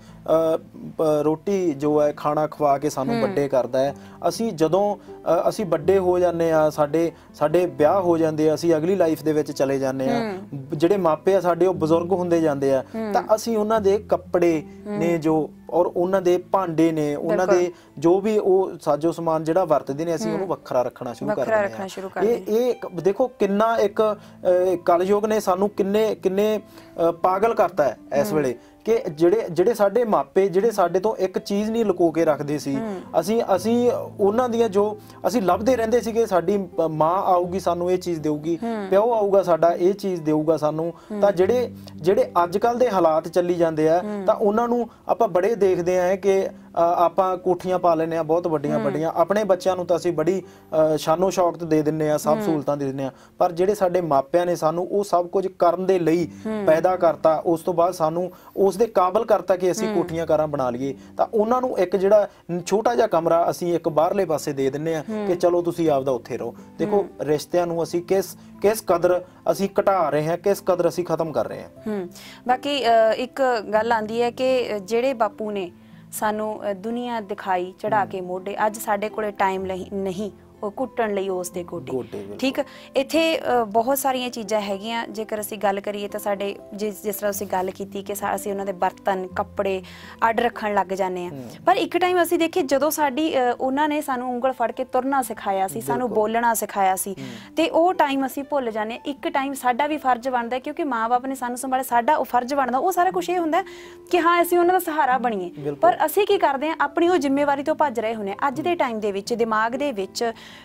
ਰੋਟੀ ਜੋ ਹੈ ਖਾਣਾ ਖਵਾ ਕੇ ਸਾਨੂੰ ਵੱਡੇ ਕਰਦਾ ਹੈ, ਅਸੀਂ ਜਦੋਂ ਅਸੀਂ ਵੱਡੇ ਹੋ ਜਾਂਦੇ ਆ, ਸਾਡੇ ਵਿਆਹ ਹੋ ਜਾਂਦੇ ਆ, ਅਸੀਂ ਅਗਲੀ ਲਾਈਫ ਦੇ ਵਿੱਚ ਚਲੇ ਜਾਂਦੇ ਆ, ਜਿਹੜੇ ਮਾਪੇ ਆ ਸਾਡੇ ਉਹ ਬਜ਼ੁਰਗ ਹੁੰਦੇ ਜਾਂਦੇ ਆ, ਤਾਂ ਅਸੀਂ ਉਹਨਾਂ ਦੇ ਕੱਪੜੇ ਨੇ ਜੋ ਔਰ ਉਹਨਾਂ ਦੇ ਭਾਂਡੇ ਨੇ, ਉਹਨਾਂ ਦੇ ਜੋ ਵੀ ਉਹ ਸਾਜੋ ਸਮਾਨ ਜਿਹੜਾ ਵਰਤਦੇ ਨੇ, ਅਸੀਂ ਉਹਨੂੰ ਵੱਖਰਾ ਰੱਖਣਾ ਸ਼ੁਰੂ ਕਰ ਦਿੰਦੇ ਹਾਂ। ਇਹ ਦੇਖੋ ਕਿੰਨਾ ਇੱਕ ਕਲਯੁਗ ਨੇ ਸਾਨੂੰ ਕਿੰਨੇ ਪਾਗਲ ਕਰਤਾ ਹੈ ਇਸ ਵੇਲੇ ਕਿ ਜਿਹੜੇ ਸਾਡੇ ਮਾਪੇ ਜਿਹੜੇ ਸਾਡੇ ਤੋਂ ਇੱਕ ਚੀਜ਼ ਨਹੀਂ ਲੁਕੋ ਕੇ ਰੱਖਦੇ ਸੀ, ਅਸੀਂ ਉਹਨਾਂ ਦੀਆਂ ਜੋ ਅਸੀਂ ਲੱਭਦੇ ਰਹਿੰਦੇ ਸੀਗੇ, ਸਾਡੀ ਮਾਂ ਆਊਗੀ ਸਾਨੂੰ ਇਹ ਚੀਜ਼ ਦੇਊਗੀ, ਪਿਓ ਆਊਗਾ ਸਾਡਾ ਇਹ ਚੀਜ਼ ਦੇਊਗਾ ਸਾਨੂੰ, ਤਾਂ ਜਿਹੜੇ ਅੱਜ ਕੱਲ ਦੇ ਹਾਲਾਤ ਚੱਲੀ ਜਾਂਦੇ ਆ ਤਾਂ ਉਹਨਾਂ ਨੂੰ ਆਪਾਂ ਬੜੇ ਦੇਖਦੇ ਆ ਕਿ ਆਪਾਂ ਕੋਠੀਆਂ ਪਾ ਲੈਂਦੇ ਆ ਬਹੁਤ ਵੱਡੀਆਂ, ਆਪਣੇ ਬੱਚਿਆਂ ਨੂੰ ਤਾਂ ਅਸੀਂ ਬੜੀ ਸ਼ਾਨੋ ਸ਼ੌਕਤ ਦੇ ਦਿੰਦੇ ਆ, ਸਭ ਸਹੂਲਤਾਂ ਦੇ ਦਿੰਦੇ ਆ, ਪਰ ਜਿਹੜੇ ਸਾਡੇ ਮਾਪਿਆਂ ਨੇ ਸਾਨੂੰ ਉਹ ਸਭ ਕੁਝ ਕਰਨ ਦੇ ਲਈ ਪੈਦਾ ਕਰਤਾ, ਉਸ ਤੋਂ ਬਾਅਦ ਸਾਨੂੰ ਉਸ ਦੇ ਕਾਬਲ ਕਰਤਾ ਕਿ ਅਸੀਂ ਕੋਠੀਆਂ ਕਾਰਾਂ ਬਣਾ ਲਈਏ, ਤਾਂ ਉਹਨਾਂ ਨੂੰ ਇੱਕ ਜਿਹੜਾ ਛੋਟਾ ਜਿਹਾ ਕਮਰਾ ਅਸੀਂ ਇੱਕ ਬਾਹਰਲੇ ਪਾਸੇ ਦੇ ਦਿੰਦੇ ਆ ਕਿ ਚਲੋ ਤੁਸੀਂ ਆਪਦਾ ਉੱਥੇ ਰਹੋ। ਦੇਖੋ ਰਿਸ਼ਤਿਆਂ ਨੂੰ ਅਸੀਂ ਕਿਸ ਕਦਰ ਅਸੀਂ ਘਟਾ ਰਹੇ ਹਾਂ, ਕਿਸ ਕਦਰ ਅਸੀਂ ਖਤਮ ਕਰ ਰਹੇ ਹਾਂ। ਬਾਕੀ ਇੱਕ ਗੱਲ ਆਂਦੀ ਹੈ ਕਿ ਜਿਹੜੇ ਬਾਪੂ ਨੇ ਸਾਨੂੰ ਦੁਨੀਆ ਦਿਖਾਈ ਚੜਾ ਕੇ ਮੋਢੇ, ਅੱਜ ਸਾਡੇ ਕੋਲੇ ਟਾਈਮ ਨਹੀਂ ਉਹ ਕੁੱਟਣ ਲਈ ਉਸ ਦੇ ਗੋਡੇ, ਠੀਕ। ਇੱਥੇ ਬਹੁਤ ਸਾਰੀਆਂ ਚੀਜ਼ਾਂ ਹੈਗੀਆਂ। ਜੇਕਰ ਅਸੀਂ ਗੱਲ ਕਰੀਏ ਤਾਂ ਸਾਡੇ ਜਿਸ ਤਰ੍ਹਾਂ ਅਸੀਂ ਗੱਲ ਕੀਤੀ ਕਿ ਅਸੀਂ ਉਹਨਾਂ ਦੇ ਬਰਤਨ ਕੱਪੜੇ ਅੱਡ ਰੱਖਣ ਲੱਗ ਜਾਂਦੇ ਆ, ਪਰ ਇੱਕ ਟਾਈਮ ਅਸੀਂ ਦੇਖੇ ਜਦੋਂ ਉਹਨਾਂ ਨੇ ਸਾਨੂੰ ਉਂਗਲ ਫੜ ਕੇ ਤੁਰਨਾ ਸਿਖਾਇਆ ਸੀ, ਸਾਨੂੰ ਬੋਲਣਾ ਸਿਖਾਇਆ ਸੀ, ਤੇ ਉਹ ਟਾਈਮ ਅਸੀਂ ਭੁੱਲ ਜਾਂਦੇ ਹਾਂ। ਇੱਕ ਟਾਈਮ ਸਾਡਾ ਵੀ ਫਰਜ਼ ਬਣਦਾ ਕਿਉਂਕਿ ਮਾਂ-ਬਾਪ ਨੇ ਸਾਨੂੰ ਸੰਭਾਲਿਆ, ਸਾਡਾ ਉਹ ਫਰਜ਼ ਬਣਦਾ। ਉਹ ਸਾਰਾ ਕੁਛ ਇਹ ਹੁੰਦਾ ਕਿ ਹਾਂ ਅਸੀਂ ਉਹਨਾਂ ਦਾ ਸਹਾਰਾ ਬਣੀਏ, ਪਰ ਅਸੀਂ ਕੀ ਕਰਦੇ ਹਾਂ, ਆਪਣੀ ਉਹ ਜ਼ਿੰਮੇਵਾਰੀ ਤੋਂ ਭੱਜ ਰਹੇ ਹੁੰਦੇ ਹਾਂ। ਅੱਜ ਦੇ ਟਾਈਮ ਦੇ ਵਿੱਚ ਦਿਮਾਗ ਦੇ ਵਿੱਚ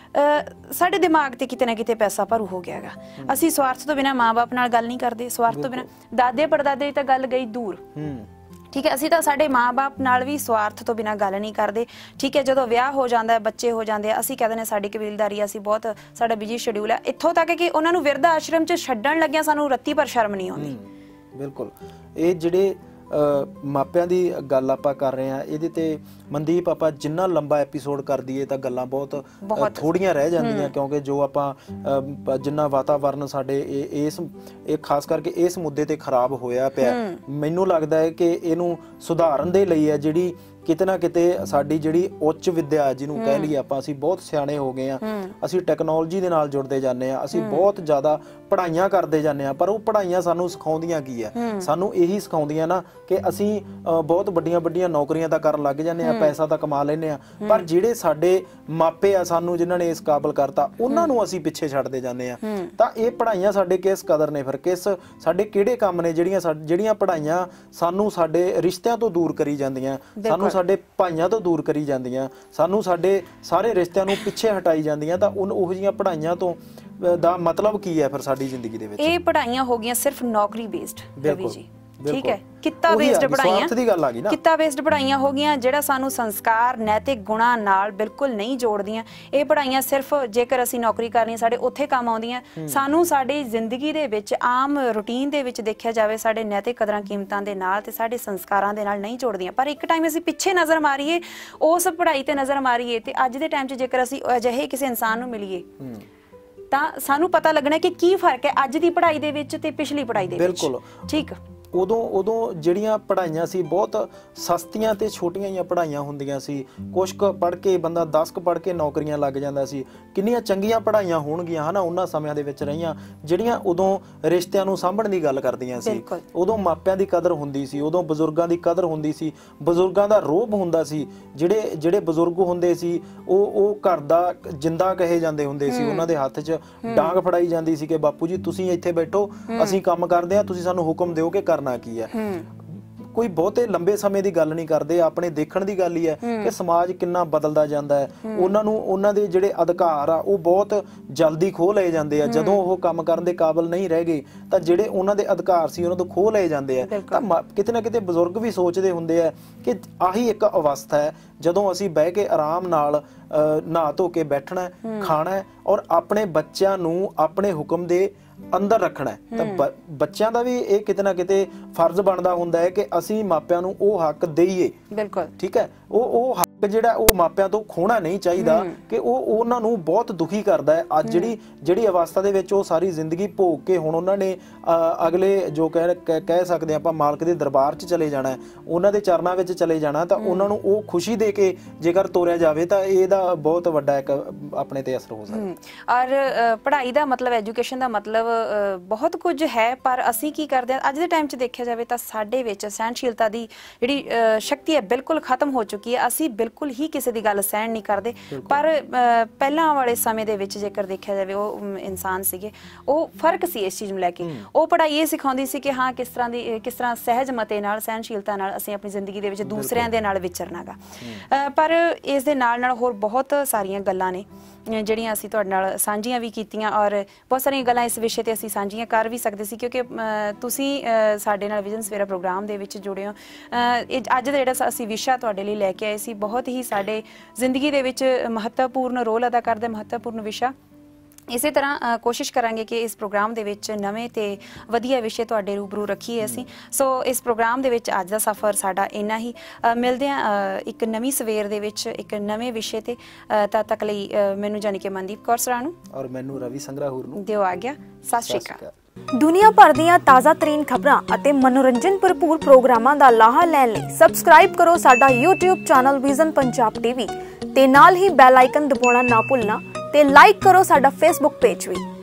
ਸਾਡੇ ਦਿਮਾਗ ਤੇ ਕਿਤੇ ਨਾ ਕਿਤੇ ਪੈਸਾ ਭਰੂ ਹੋ ਗਿਆ ਹੈਗਾ। ਅਸੀਂ ਸਵਾਰਥ ਤੋਂ ਬਿਨਾਂ ਮਾਂ-ਬਾਪ ਨਾਲ ਗੱਲ ਨਹੀਂ ਕਰਦੇ, ਸਵਾਰਥ ਤੋਂ ਬਿਨਾਂ ਦਾਦੇ ਪੜਦਾਦੇ ਦੀ ਤਾਂ ਗੱਲ ਗਈ ਦੂਰ, ਠੀਕ ਹੈ। ਅਸੀਂ ਤਾਂ ਸਾਡੇ ਮਾਂ-ਬਾਪ ਨਾਲ ਵੀ ਸਵਾਰਥ ਤੋਂ ਬਿਨਾਂ ਗੱਲ ਨਹੀਂ ਕਰਦੇ, ਠੀਕ ਹੈ। ਜਦੋਂ ਵਿਆਹ ਹੋ ਜਾਂਦਾ, ਬੱਚੇ ਹੋ ਜਾਂਦੇ ਆ, ਅਸੀਂ ਕਹਿੰਦੇ ਨੇ ਸਾਡੀ ਕਬੀਲਦਾਰੀ, ਅਸੀਂ ਬਹੁਤ ਸਾਡਾ ਬਿਜੀ ਸ਼ਡਿਊਲ ਹੈ, ਇੱਥੋਂ ਤੱਕ ਕਿ ਉਹਨਾਂ ਨੂੰ ਵਿਰਧ ਆਸ਼ਰਮ 'ਚ ਛੱਡਣ ਲੱਗਿਆ ਸਾਨੂੰ ਰੱਤੀ ਪਰ ਸ਼ਰਮ ਨਹੀਂ ਆਉਂਦੀ। ਬਿਲਕੁਲ, ਇਹ ਜਿਹੜੇ ਮਾਪਿਆਂ ਦੀ ਗੱਲ ਆਪਾਂ ਕਰ ਰਹੇ ਹਾਂ, ਇਹਦੇ ਤੇ ਮਨਦੀਪ ਆਪਾਂ ਜਿੰਨਾ ਲੰਬਾ ਐਪੀਸੋਡ ਕਰ ਦਈਏ ਤਾਂ ਗੱਲਾਂ ਬਹੁਤ ਥੋੜੀਆਂ ਰਹਿ ਜਾਂਦੀਆਂ, ਕਿਉਂਕਿ ਜੋ ਆਪਾਂ ਜਿੰਨਾ ਵਾਤਾਵਰਨ ਸਾਡੇ ਇਹ ਖਾਸ ਕਰਕੇ ਇਸ ਮੁੱਦੇ ਤੇ ਖਰਾਬ ਹੋਇਆ ਪਿਆ, ਮੈਨੂੰ ਲੱਗਦਾ ਹੈ ਕਿ ਇਹਨੂੰ ਸੁਧਾਰਨ ਦੇ ਲਈ ਹੈ ਜਿਹੜੀ ਕਿਤੇ ਨਾ ਕਿਤੇ ਸਾਡੀ ਜਿਹੜੀ ਉੱਚ ਵਿੱਦਿਆ ਜਿਹਨੂੰ ਕਹਿ ਲਈਏ ਆਪਾਂ, ਅਸੀਂ ਬਹੁਤ ਸਿਆਣੇ ਹੋ ਗਏ ਆ, ਅਸੀਂ ਟੈਕਨੋਲੋਜੀ ਦੇ ਨਾਲ ਜੁੜਦੇ ਜਾਂਦੇ ਆ, ਅਸੀਂ ਬਹੁਤ ਜ਼ਿਆਦਾ ਪੜ੍ਹਾਈਆਂ ਕਰਦੇ ਜਾਂਦੇ ਆ, ਪਰ ਉਹ ਪੜ੍ਹਾਈਆਂ ਸਾਨੂੰ ਸਿਖਾਉਂਦੀਆਂ ਕੀ ਆ? ਸਾਨੂੰ ਇਹੀ ਸਿਖਾਉਂਦੀਆਂ ਨਾ ਕਿ ਅਸੀਂ ਬਹੁਤ ਵੱਡੀਆਂ ਵੱਡੀਆਂ ਨੌਕਰੀਆਂ ਤਾਂ ਕਰਨ ਲੱਗ ਜਾਂਦੇ ਆ, ਪੈਸਾ ਤਾਂ ਕਮਾ ਲੈਂਦੇ ਆ, ਪਰ ਜਿਹੜੇ ਸਾਡੇ ਮਾਪੇ ਆ ਸਾਨੂੰ ਜਿਨ੍ਹਾਂ ਨੇ ਇਸ ਕਾਬਲ ਕਰਤਾ, ਉਹਨਾਂ ਨੂੰ ਅਸੀਂ ਪਿੱਛੇ ਛੱਡਦੇ ਜਾਂਦੇ ਆ। ਤਾਂ ਇਹ ਪੜ੍ਹਾਈਆਂ ਸਾਡੇ ਕਿਸ ਕਦਰ ਨੇ, ਫਿਰ ਕਿਸ ਸਾਡੇ ਕਿਹੜੇ ਕੰਮ ਨੇ ਜਿਹੜੀਆਂ ਪੜ੍ਹਾਈਆਂ ਸਾਨੂੰ ਸਾਡੇ ਰਿਸ਼ਤਿਆਂ ਤੋਂ ਦੂਰ ਕਰੀ ਜਾਂਦੀਆਂ, ਸਾਨੂੰ ਸਾਡੇ ਭਾਈਆਂ ਤੋਂ ਦੂਰ ਕਰੀ ਜਾਂਦੀਆਂ, ਸਾਨੂੰ ਸਾਡੇ ਸਾਰੇ ਰਿਸ਼ਤਿਆਂ ਨੂੰ ਪਿੱਛੇ ਹਟਾਈ ਜਾਂਦੀਆਂ, ਤਾਂ ਉਹੋ ਜਿਹੀਆਂ ਪੜ੍ਹਾਈਆਂ ਤੋਂ ਦਾ ਮਤਲਬ ਕੀ ਹੈ ਫਿਰ ਸਾਡੀ ਜ਼ਿੰਦਗੀ ਦੇ ਵਿੱਚ? ਇਹ ਪੜ੍ਹਾਈਆਂ ਹੋ ਗਈਆਂ ਸਿਰਫ ਨੌਕਰੀ ਬੇਸਡ ਰਵੀ ਜੀ, ਠੀਕ ਹੈ, ਕਿੱਤਾ ਬੇਸਡ ਪੜ੍ਹਾਈਆਂ, ਦੀ ਗੱਲ ਆ ਗਈ ਨਾ, ਕਿੱਤਾ ਬੇਸਡ ਪੜ੍ਹਾਈਆਂ ਹੋ ਗਈਆਂ ਜਿਹੜਾ ਸਾਨੂੰ ਸੰਸਕਾਰ ਨੈਤਿਕ ਗੁਣਾਂ ਨਾਲ ਬਿਲਕੁਲ ਨਹੀਂ ਜੋੜਦੀਆਂ। ਇਹ ਪੜ੍ਹਾਈਆਂ ਸਿਰਫ ਜੇਕਰ ਅਸੀਂ ਨੌਕਰੀ ਕਰਨੀ ਸਾਡੇ ਉੱਥੇ ਕੰਮ ਆਉਂਦੀਆਂ, ਸਾਨੂੰ ਸਾਡੀ ਜ਼ਿੰਦਗੀ ਦੇ ਵਿੱਚ ਆਮ ਰੂਟੀਨ ਦੇ ਵਿੱਚ ਦੇਖਿਆ ਜਾਵੇ ਸਾਡੇ ਨੈਤਿਕ ਕਦਰਾਂ ਕੀਮਤਾਂ ਦੇ ਨਾਲ ਤੇ ਸਾਡੇ ਸੰਸਕਾਰਾਂ ਦੇ ਨਾਲ ਨਹੀਂ ਜੋੜਦੀਆਂ। ਪਰ ਇੱਕ ਟਾਈਮ ਅਸੀਂ ਪਿੱਛੇ ਨਜ਼ਰ ਮਾਰੀਏ, ਉਸ ਪੜ੍ਹਾਈ ਤੇ ਨਜ਼ਰ ਮਾਰੀਏ, ਤੇ ਅੱਜ ਦੇ ਟਾਈਮ 'ਚ ਜੇਕਰ ਅਸੀਂ ਅਜਿਹੇ ਕਿਸੇ ਇਨਸਾਨ ਨੂੰ ਮਿਲੀਏ ਤਾਂ ਸਾਨੂੰ ਪਤਾ ਲੱਗਣਾ ਕਿ ਕੀ ਫਰਕ ਹੈ ਅੱਜ ਦੀ ਪੜ੍ਹਾਈ ਦੇ ਵਿੱਚ ਤੇ ਪਿਛਲੀ ਪੜ੍ਹਾਈ ਦੇ ਵਿੱਚ। ਠੀਕ, ਉਦੋਂ ਜਿਹੜੀਆਂ ਪੜ੍ਹਾਈਆਂ ਸੀ ਬਹੁਤ ਸਸਤੀਆਂ ਤੇ ਛੋਟੀਆਂ ਜਿਹੀਆਂ ਪੜ੍ਹਾਈਆਂ ਹੁੰਦੀਆਂ ਸੀ, ਕੁਛ ਕੁ ਪੜ੍ਹ ਕੇ ਬੰਦਾ 10 ਕੁ ਪੜ੍ਹ ਕੇ ਨੌਕਰੀਆਂ ਲੱਗ ਜਾਂਦਾ ਸੀ। ਕਿੰਨੀਆਂ ਚੰਗੀਆਂ ਪੜ੍ਹਾਈਆਂ ਹੋਣਗੀਆਂ ਹਨਾ ਉਹਨਾਂ ਸਮਿਆਂ ਦੇ ਵਿੱਚ ਰਹੀਆਂ, ਜਿਹੜੀਆਂ ਉਦੋਂ ਰਿਸ਼ਤਿਆਂ ਨੂੰ ਸਾਂਭਣ ਦੀ ਗੱਲ ਕਰਦੀਆਂ ਸੀ, ਉਦੋਂ ਮਾਪਿਆਂ ਦੀ ਕਦਰ ਹੁੰਦੀ ਸੀ, ਉਦੋਂ ਬਜ਼ੁਰਗਾਂ ਦੀ ਕਦਰ ਹੁੰਦੀ ਸੀ, ਬਜ਼ੁਰਗਾਂ ਦਾ ਰੋਹਬ ਹੁੰਦਾ ਸੀ। ਜਿਹੜੇ ਬਜ਼ੁਰਗ ਹੁੰਦੇ ਸੀ ਉਹ ਘਰ ਦਾ ਜਿੰਦਾ ਕਹੇ ਜਾਂਦੇ ਹੁੰਦੇ ਸੀ, ਉਹਨਾਂ ਦੇ ਹੱਥ 'ਚ ਡਾਂਗ ਫੜਾਈ ਜਾਂਦੀ ਸੀ ਕਿ ਬਾਪੂ ਜੀ ਤੁਸੀਂ ਇੱਥੇ ਬੈਠੋ, ਅਸੀਂ ਕੰਮ ਕਰਦੇ ਹਾਂ, ਤੁਸੀਂ ਸਾਨੂੰ ਹੁਕਮ ਦਿਓ ਕਿ ਕਰਨਾ ਕੀ ਹੈ। ਕੋਈ ਬਹੁਤੇ ਲੰਬੇ ਸਮੇਂ ਦੀ ਗੱਲ ਨਹੀਂ ਕਰਦੇ, ਆਪਣੇ ਦੇਖਣ ਦੀ ਗੱਲ ਹੀ ਹੈ ਕਿ ਸਮਾਜ ਕਿੰਨਾ ਬਦਲਦਾ ਜਾਂਦਾ ਹੈ। ਉਹਨਾਂ ਦੇ ਜਿਹੜੇ ਅਧਿਕਾਰ ਆ ਉਹ ਬਹੁਤ ਜਲਦੀ ਖੋਹ ਲਏ ਜਾਂਦੇ ਆ। ਜਦੋਂ ਉਹ ਕੰਮ ਕਰਨ ਦੇ ਕਾਬਿਲ ਨਹੀਂ ਰਹਿ ਗਏ ਤਾਂ ਜਿਹੜੇ ਉਹਨਾਂ ਦੇ ਅਧਿਕਾਰ ਸੀ ਉਹਨਾਂ ਤੋਂ ਖੋਹ ਲਏ ਜਾਂਦੇ ਆ। ਤਾਂ ਕਿਤੇ ਨਾ ਕਿਤੇ ਬਜ਼ੁਰਗ ਵੀ ਸੋਚਦੇ ਹੁੰਦੇ ਆ ਕਿ ਆਹੀ ਇੱਕ ਅਵਸਥਾ ਹੈ ਜਦੋਂ ਅਸੀਂ ਬਹਿ ਕੇ ਆਰਾਮ ਨਾਲ ਨਹਾ ਧੋ ਕੇ ਬੈਠਣਾ, ਖਾਣਾ ਔਰ ਆਪਣੇ ਬੱਚਿਆਂ ਨੂੰ ਆਪਣੇ ਹੁਕਮ ਦੇ ਅੰਦਰ ਰੱਖਣਾ ਹੈ। ਤਾਂ ਬੱਚਿਆਂ ਦਾ ਵੀ ਇਹ ਕਿਤੇ ਨਾ ਕਿਤੇ ਫਰਜ਼ ਬਣਦਾ ਹੁੰਦਾ ਹੈ ਕਿ ਅਸੀਂ ਮਾਪਿਆਂ ਨੂੰ ਉਹ ਹੱਕ ਦੇਈਏ। ਬਿਲਕੁਲ ਠੀਕ ਹੈ, ਉਹ ਹੱਕ ਜਿਹੜਾ ਉਹ ਮਾਪਿਆਂ ਤੋਂ ਖੋਣਾ ਨਹੀਂ ਚਾਹੀਦਾ ਕਿ ਉਹਨਾਂ ਨੂੰ ਬਹੁਤ ਦੁਖੀ ਕਰਦਾ ਹੈ। ਅੱਜ ਜਿਹੜੀ ਅਵਸਥਾ ਦੇ ਵਿੱਚ ਉਹ ਸਾਰੀ ਜ਼ਿੰਦਗੀ ਭੋਗ ਕੇ ਹੁਣ ਉਹਨਾਂ ਨੇ ਅਗਲੇ ਜੋ ਕਹਿ ਸਕਦੇ ਆਪਾਂ ਮਾਲਕ ਦੇ ਦਰਬਾਰ 'ਚ ਚਲੇ ਜਾਣਾ, ਉਹਨਾਂ ਦੇ ਚਰਨਾਂ ਵਿੱਚ ਚਲੇ ਜਾਣਾ, ਤਾਂ ਉਹਨਾਂ ਨੂੰ ਉਹ ਖੁਸ਼ੀ ਦੇ ਕੇ ਜੇਕਰ ਤੋਰਿਆ ਜਾਵੇ ਤਾਂ ਇਹਦਾ ਬਹੁਤ ਵੱਡਾ ਇੱਕ ਆਪਣੇ ਤੇ ਅਸਰ ਹੋ ਸਕਦਾ। ਔਰ ਪੜ੍ਹਾਈ ਦਾ ਮਤਲਬ, ਐਜੂਕੇਸ਼ਨ ਦਾ ਮਤਲਬ ਬਹੁਤ ਕੁਝ ਹੈ, ਪਰ ਅਸੀਂ ਕੀ ਕਰਦੇ ਹਾਂ ਅੱਜ ਦੇ ਟਾਈਮ 'ਚ ਦੇਖਿਆ ਜਾਵੇ ਤਾਂ ਸਾਡੇ ਵਿੱਚ ਸਹਿਣਸ਼ੀਲਤਾ ਦੀ ਜਿਹੜੀ ਸ਼ਕਤੀ ਹੈ ਬਿਲਕੁਲ ਖਤਮ ਹੋ ਚੁੱਕੀ ਹੈ। ਅਸੀਂ ਬਿਲਕੁਲ ਹੀ ਕਿਸੇ ਦੀ ਗੱਲ ਸਹਿਣ ਨਹੀਂ ਕਰਦੇ। ਪਰ ਪਹਿਲਾਂ ਵਾਲੇ ਸਮੇਂ ਦੇ ਵਿੱਚ ਜੇਕਰ ਦੇਖਿਆ ਜਾਵੇ ਉਹ ਇਨਸਾਨ ਸੀਗੇ, ਉਹ ਫਰਕ ਸੀ ਇਸ ਚੀਜ਼ ਨੂੰ ਲੈ ਕੇ। ਉਹ ਪੜ੍ਹਾਈ ਇਹ ਸਿਖਾਉਂਦੀ ਸੀ ਕਿ ਹਾਂ ਕਿਸ ਤਰ੍ਹਾਂ ਸਹਿਜ ਮਤੇ ਨਾਲ ਸਹਿਣਸ਼ੀਲਤਾ ਨਾਲ ਅਸੀਂ ਆਪਣੀ ਜ਼ਿੰਦਗੀ ਦੇ ਵਿੱਚ ਦੂਸਰਿਆਂ ਦੇ ਨਾਲ ਵਿਚਰਨਾਗਾ। ਪਰ ਇਸ ਦੇ ਨਾਲ ਨਾਲ ਹੋਰ ਬਹੁਤ ਸਾਰੀਆਂ ਗੱਲਾਂ ਨੇ ਜਿਹੜੀਆਂ ਅਸੀਂ ਤੁਹਾਡੇ ਨਾਲ ਸਾਂਝੀਆਂ ਵੀ ਕੀਤੀਆਂ, ਔਰ ਬਹੁਤ ਸਾਰੀਆਂ ਗੱਲਾਂ ਇਸ ਵਿਸ਼ੇ ਤੇ ਅਸੀਂ ਸਾਂਝੀਆਂ ਕਰ ਵੀ ਸਕਦੇ ਸੀ ਕਿਉਂਕਿ ਤੁਸੀਂ ਸਾਡੇ ਨਾਲ ਵਿਜ਼ਨ ਸਵੇਰਾ ਪ੍ਰੋਗਰਾਮ ਦੇ ਵਿੱਚ ਜੁੜੇ ਹੋ। ਅੱਜ ਦਾ ਜਿਹੜਾ ਅਸੀਂ ਵਿਸ਼ਾ ਤੁਹਾਡੇ ਲਈ ਲੈ ਕੇ ਆਏ ਸੀ ਬਹੁਤ ਹੀ ਸਾਡੇ ਜ਼ਿੰਦਗੀ ਦੇ ਵਿੱਚ ਮਹੱਤਵਪੂਰਨ ਰੋਲ ਅਦਾ ਕਰਦਾ, ਮਹੱਤਵਪੂਰਨ ਵਿਸ਼ਾ। ਇਸੇ ਤਰ੍ਹਾਂ ਕੋਸ਼ਿਸ਼ ਕਰਾਂਗੇ ਕਿ ਇਸ ਪ੍ਰੋਗਰਾਮ ਦੇ ਵਿੱਚ ਨਵੇਂ ਤੇ ਵਧੀਆ ਵਿਸ਼ੇ ਤੁਹਾਡੇ ਰੂਬਰੂ ਰੱਖੀਏ ਅਸੀਂ। ਸੋ ਇਸ ਪ੍ਰੋਗਰਾਮ ਦੇ ਵਿੱਚ ਅੱਜ ਦਾ ਸਫ਼ਰ ਸਾਡਾ ਇੰਨਾ ਹੀ। ਮਿਲਦੇ ਹਾਂ ਇੱਕ ਨਵੀਂ ਸਵੇਰ ਦੇ ਵਿੱਚ ਇੱਕ ਨਵੇਂ ਵਿਸ਼ੇ ਤੇ। ਤਦ ਤੱਕ ਲਈ ਮੈਨੂੰ ਜਾਨੀ ਕਿ ਮਨਦੀਪ ਕੌਰ ਸਰਾਂ ਨੂੰ ਔਰ ਮੈਨੂੰ ਰਵੀ ਸੰਗਰਾਹੁਰ ਨੂੰ ਦਿਓ ਆਗਿਆ। ਸਤਿ ਸ਼੍ਰੀ ਅਕਾਲ। ਦੁਨੀਆ ਭਰ ਦੀਆਂ ਤਾਜ਼ਾ ਤਰੀਨ ਖਬਰਾਂ ਅਤੇ ਮਨੋਰੰਜਨ ਭਰਪੂਰ ਪ੍ਰੋਗਰਾਮਾਂ ਦਾ ਲਾਹਾ ਲੈਣ ਲਈ ਸਬਸਕ੍ਰਾਈਬ ਕਰੋ ਸਾਡਾ YouTube channel vision Punjab TV ਤੇ ਨਾਲ ਹੀ ਬੈਲ ਆਈਕਨ ਦਬਾਉਣਾ ਨਾ ਭੁੱਲਣਾ ਤੇ ਲਾਈਕ ਕਰੋ ਸਾਡਾ Facebook ਪੇਜ ਵੀ।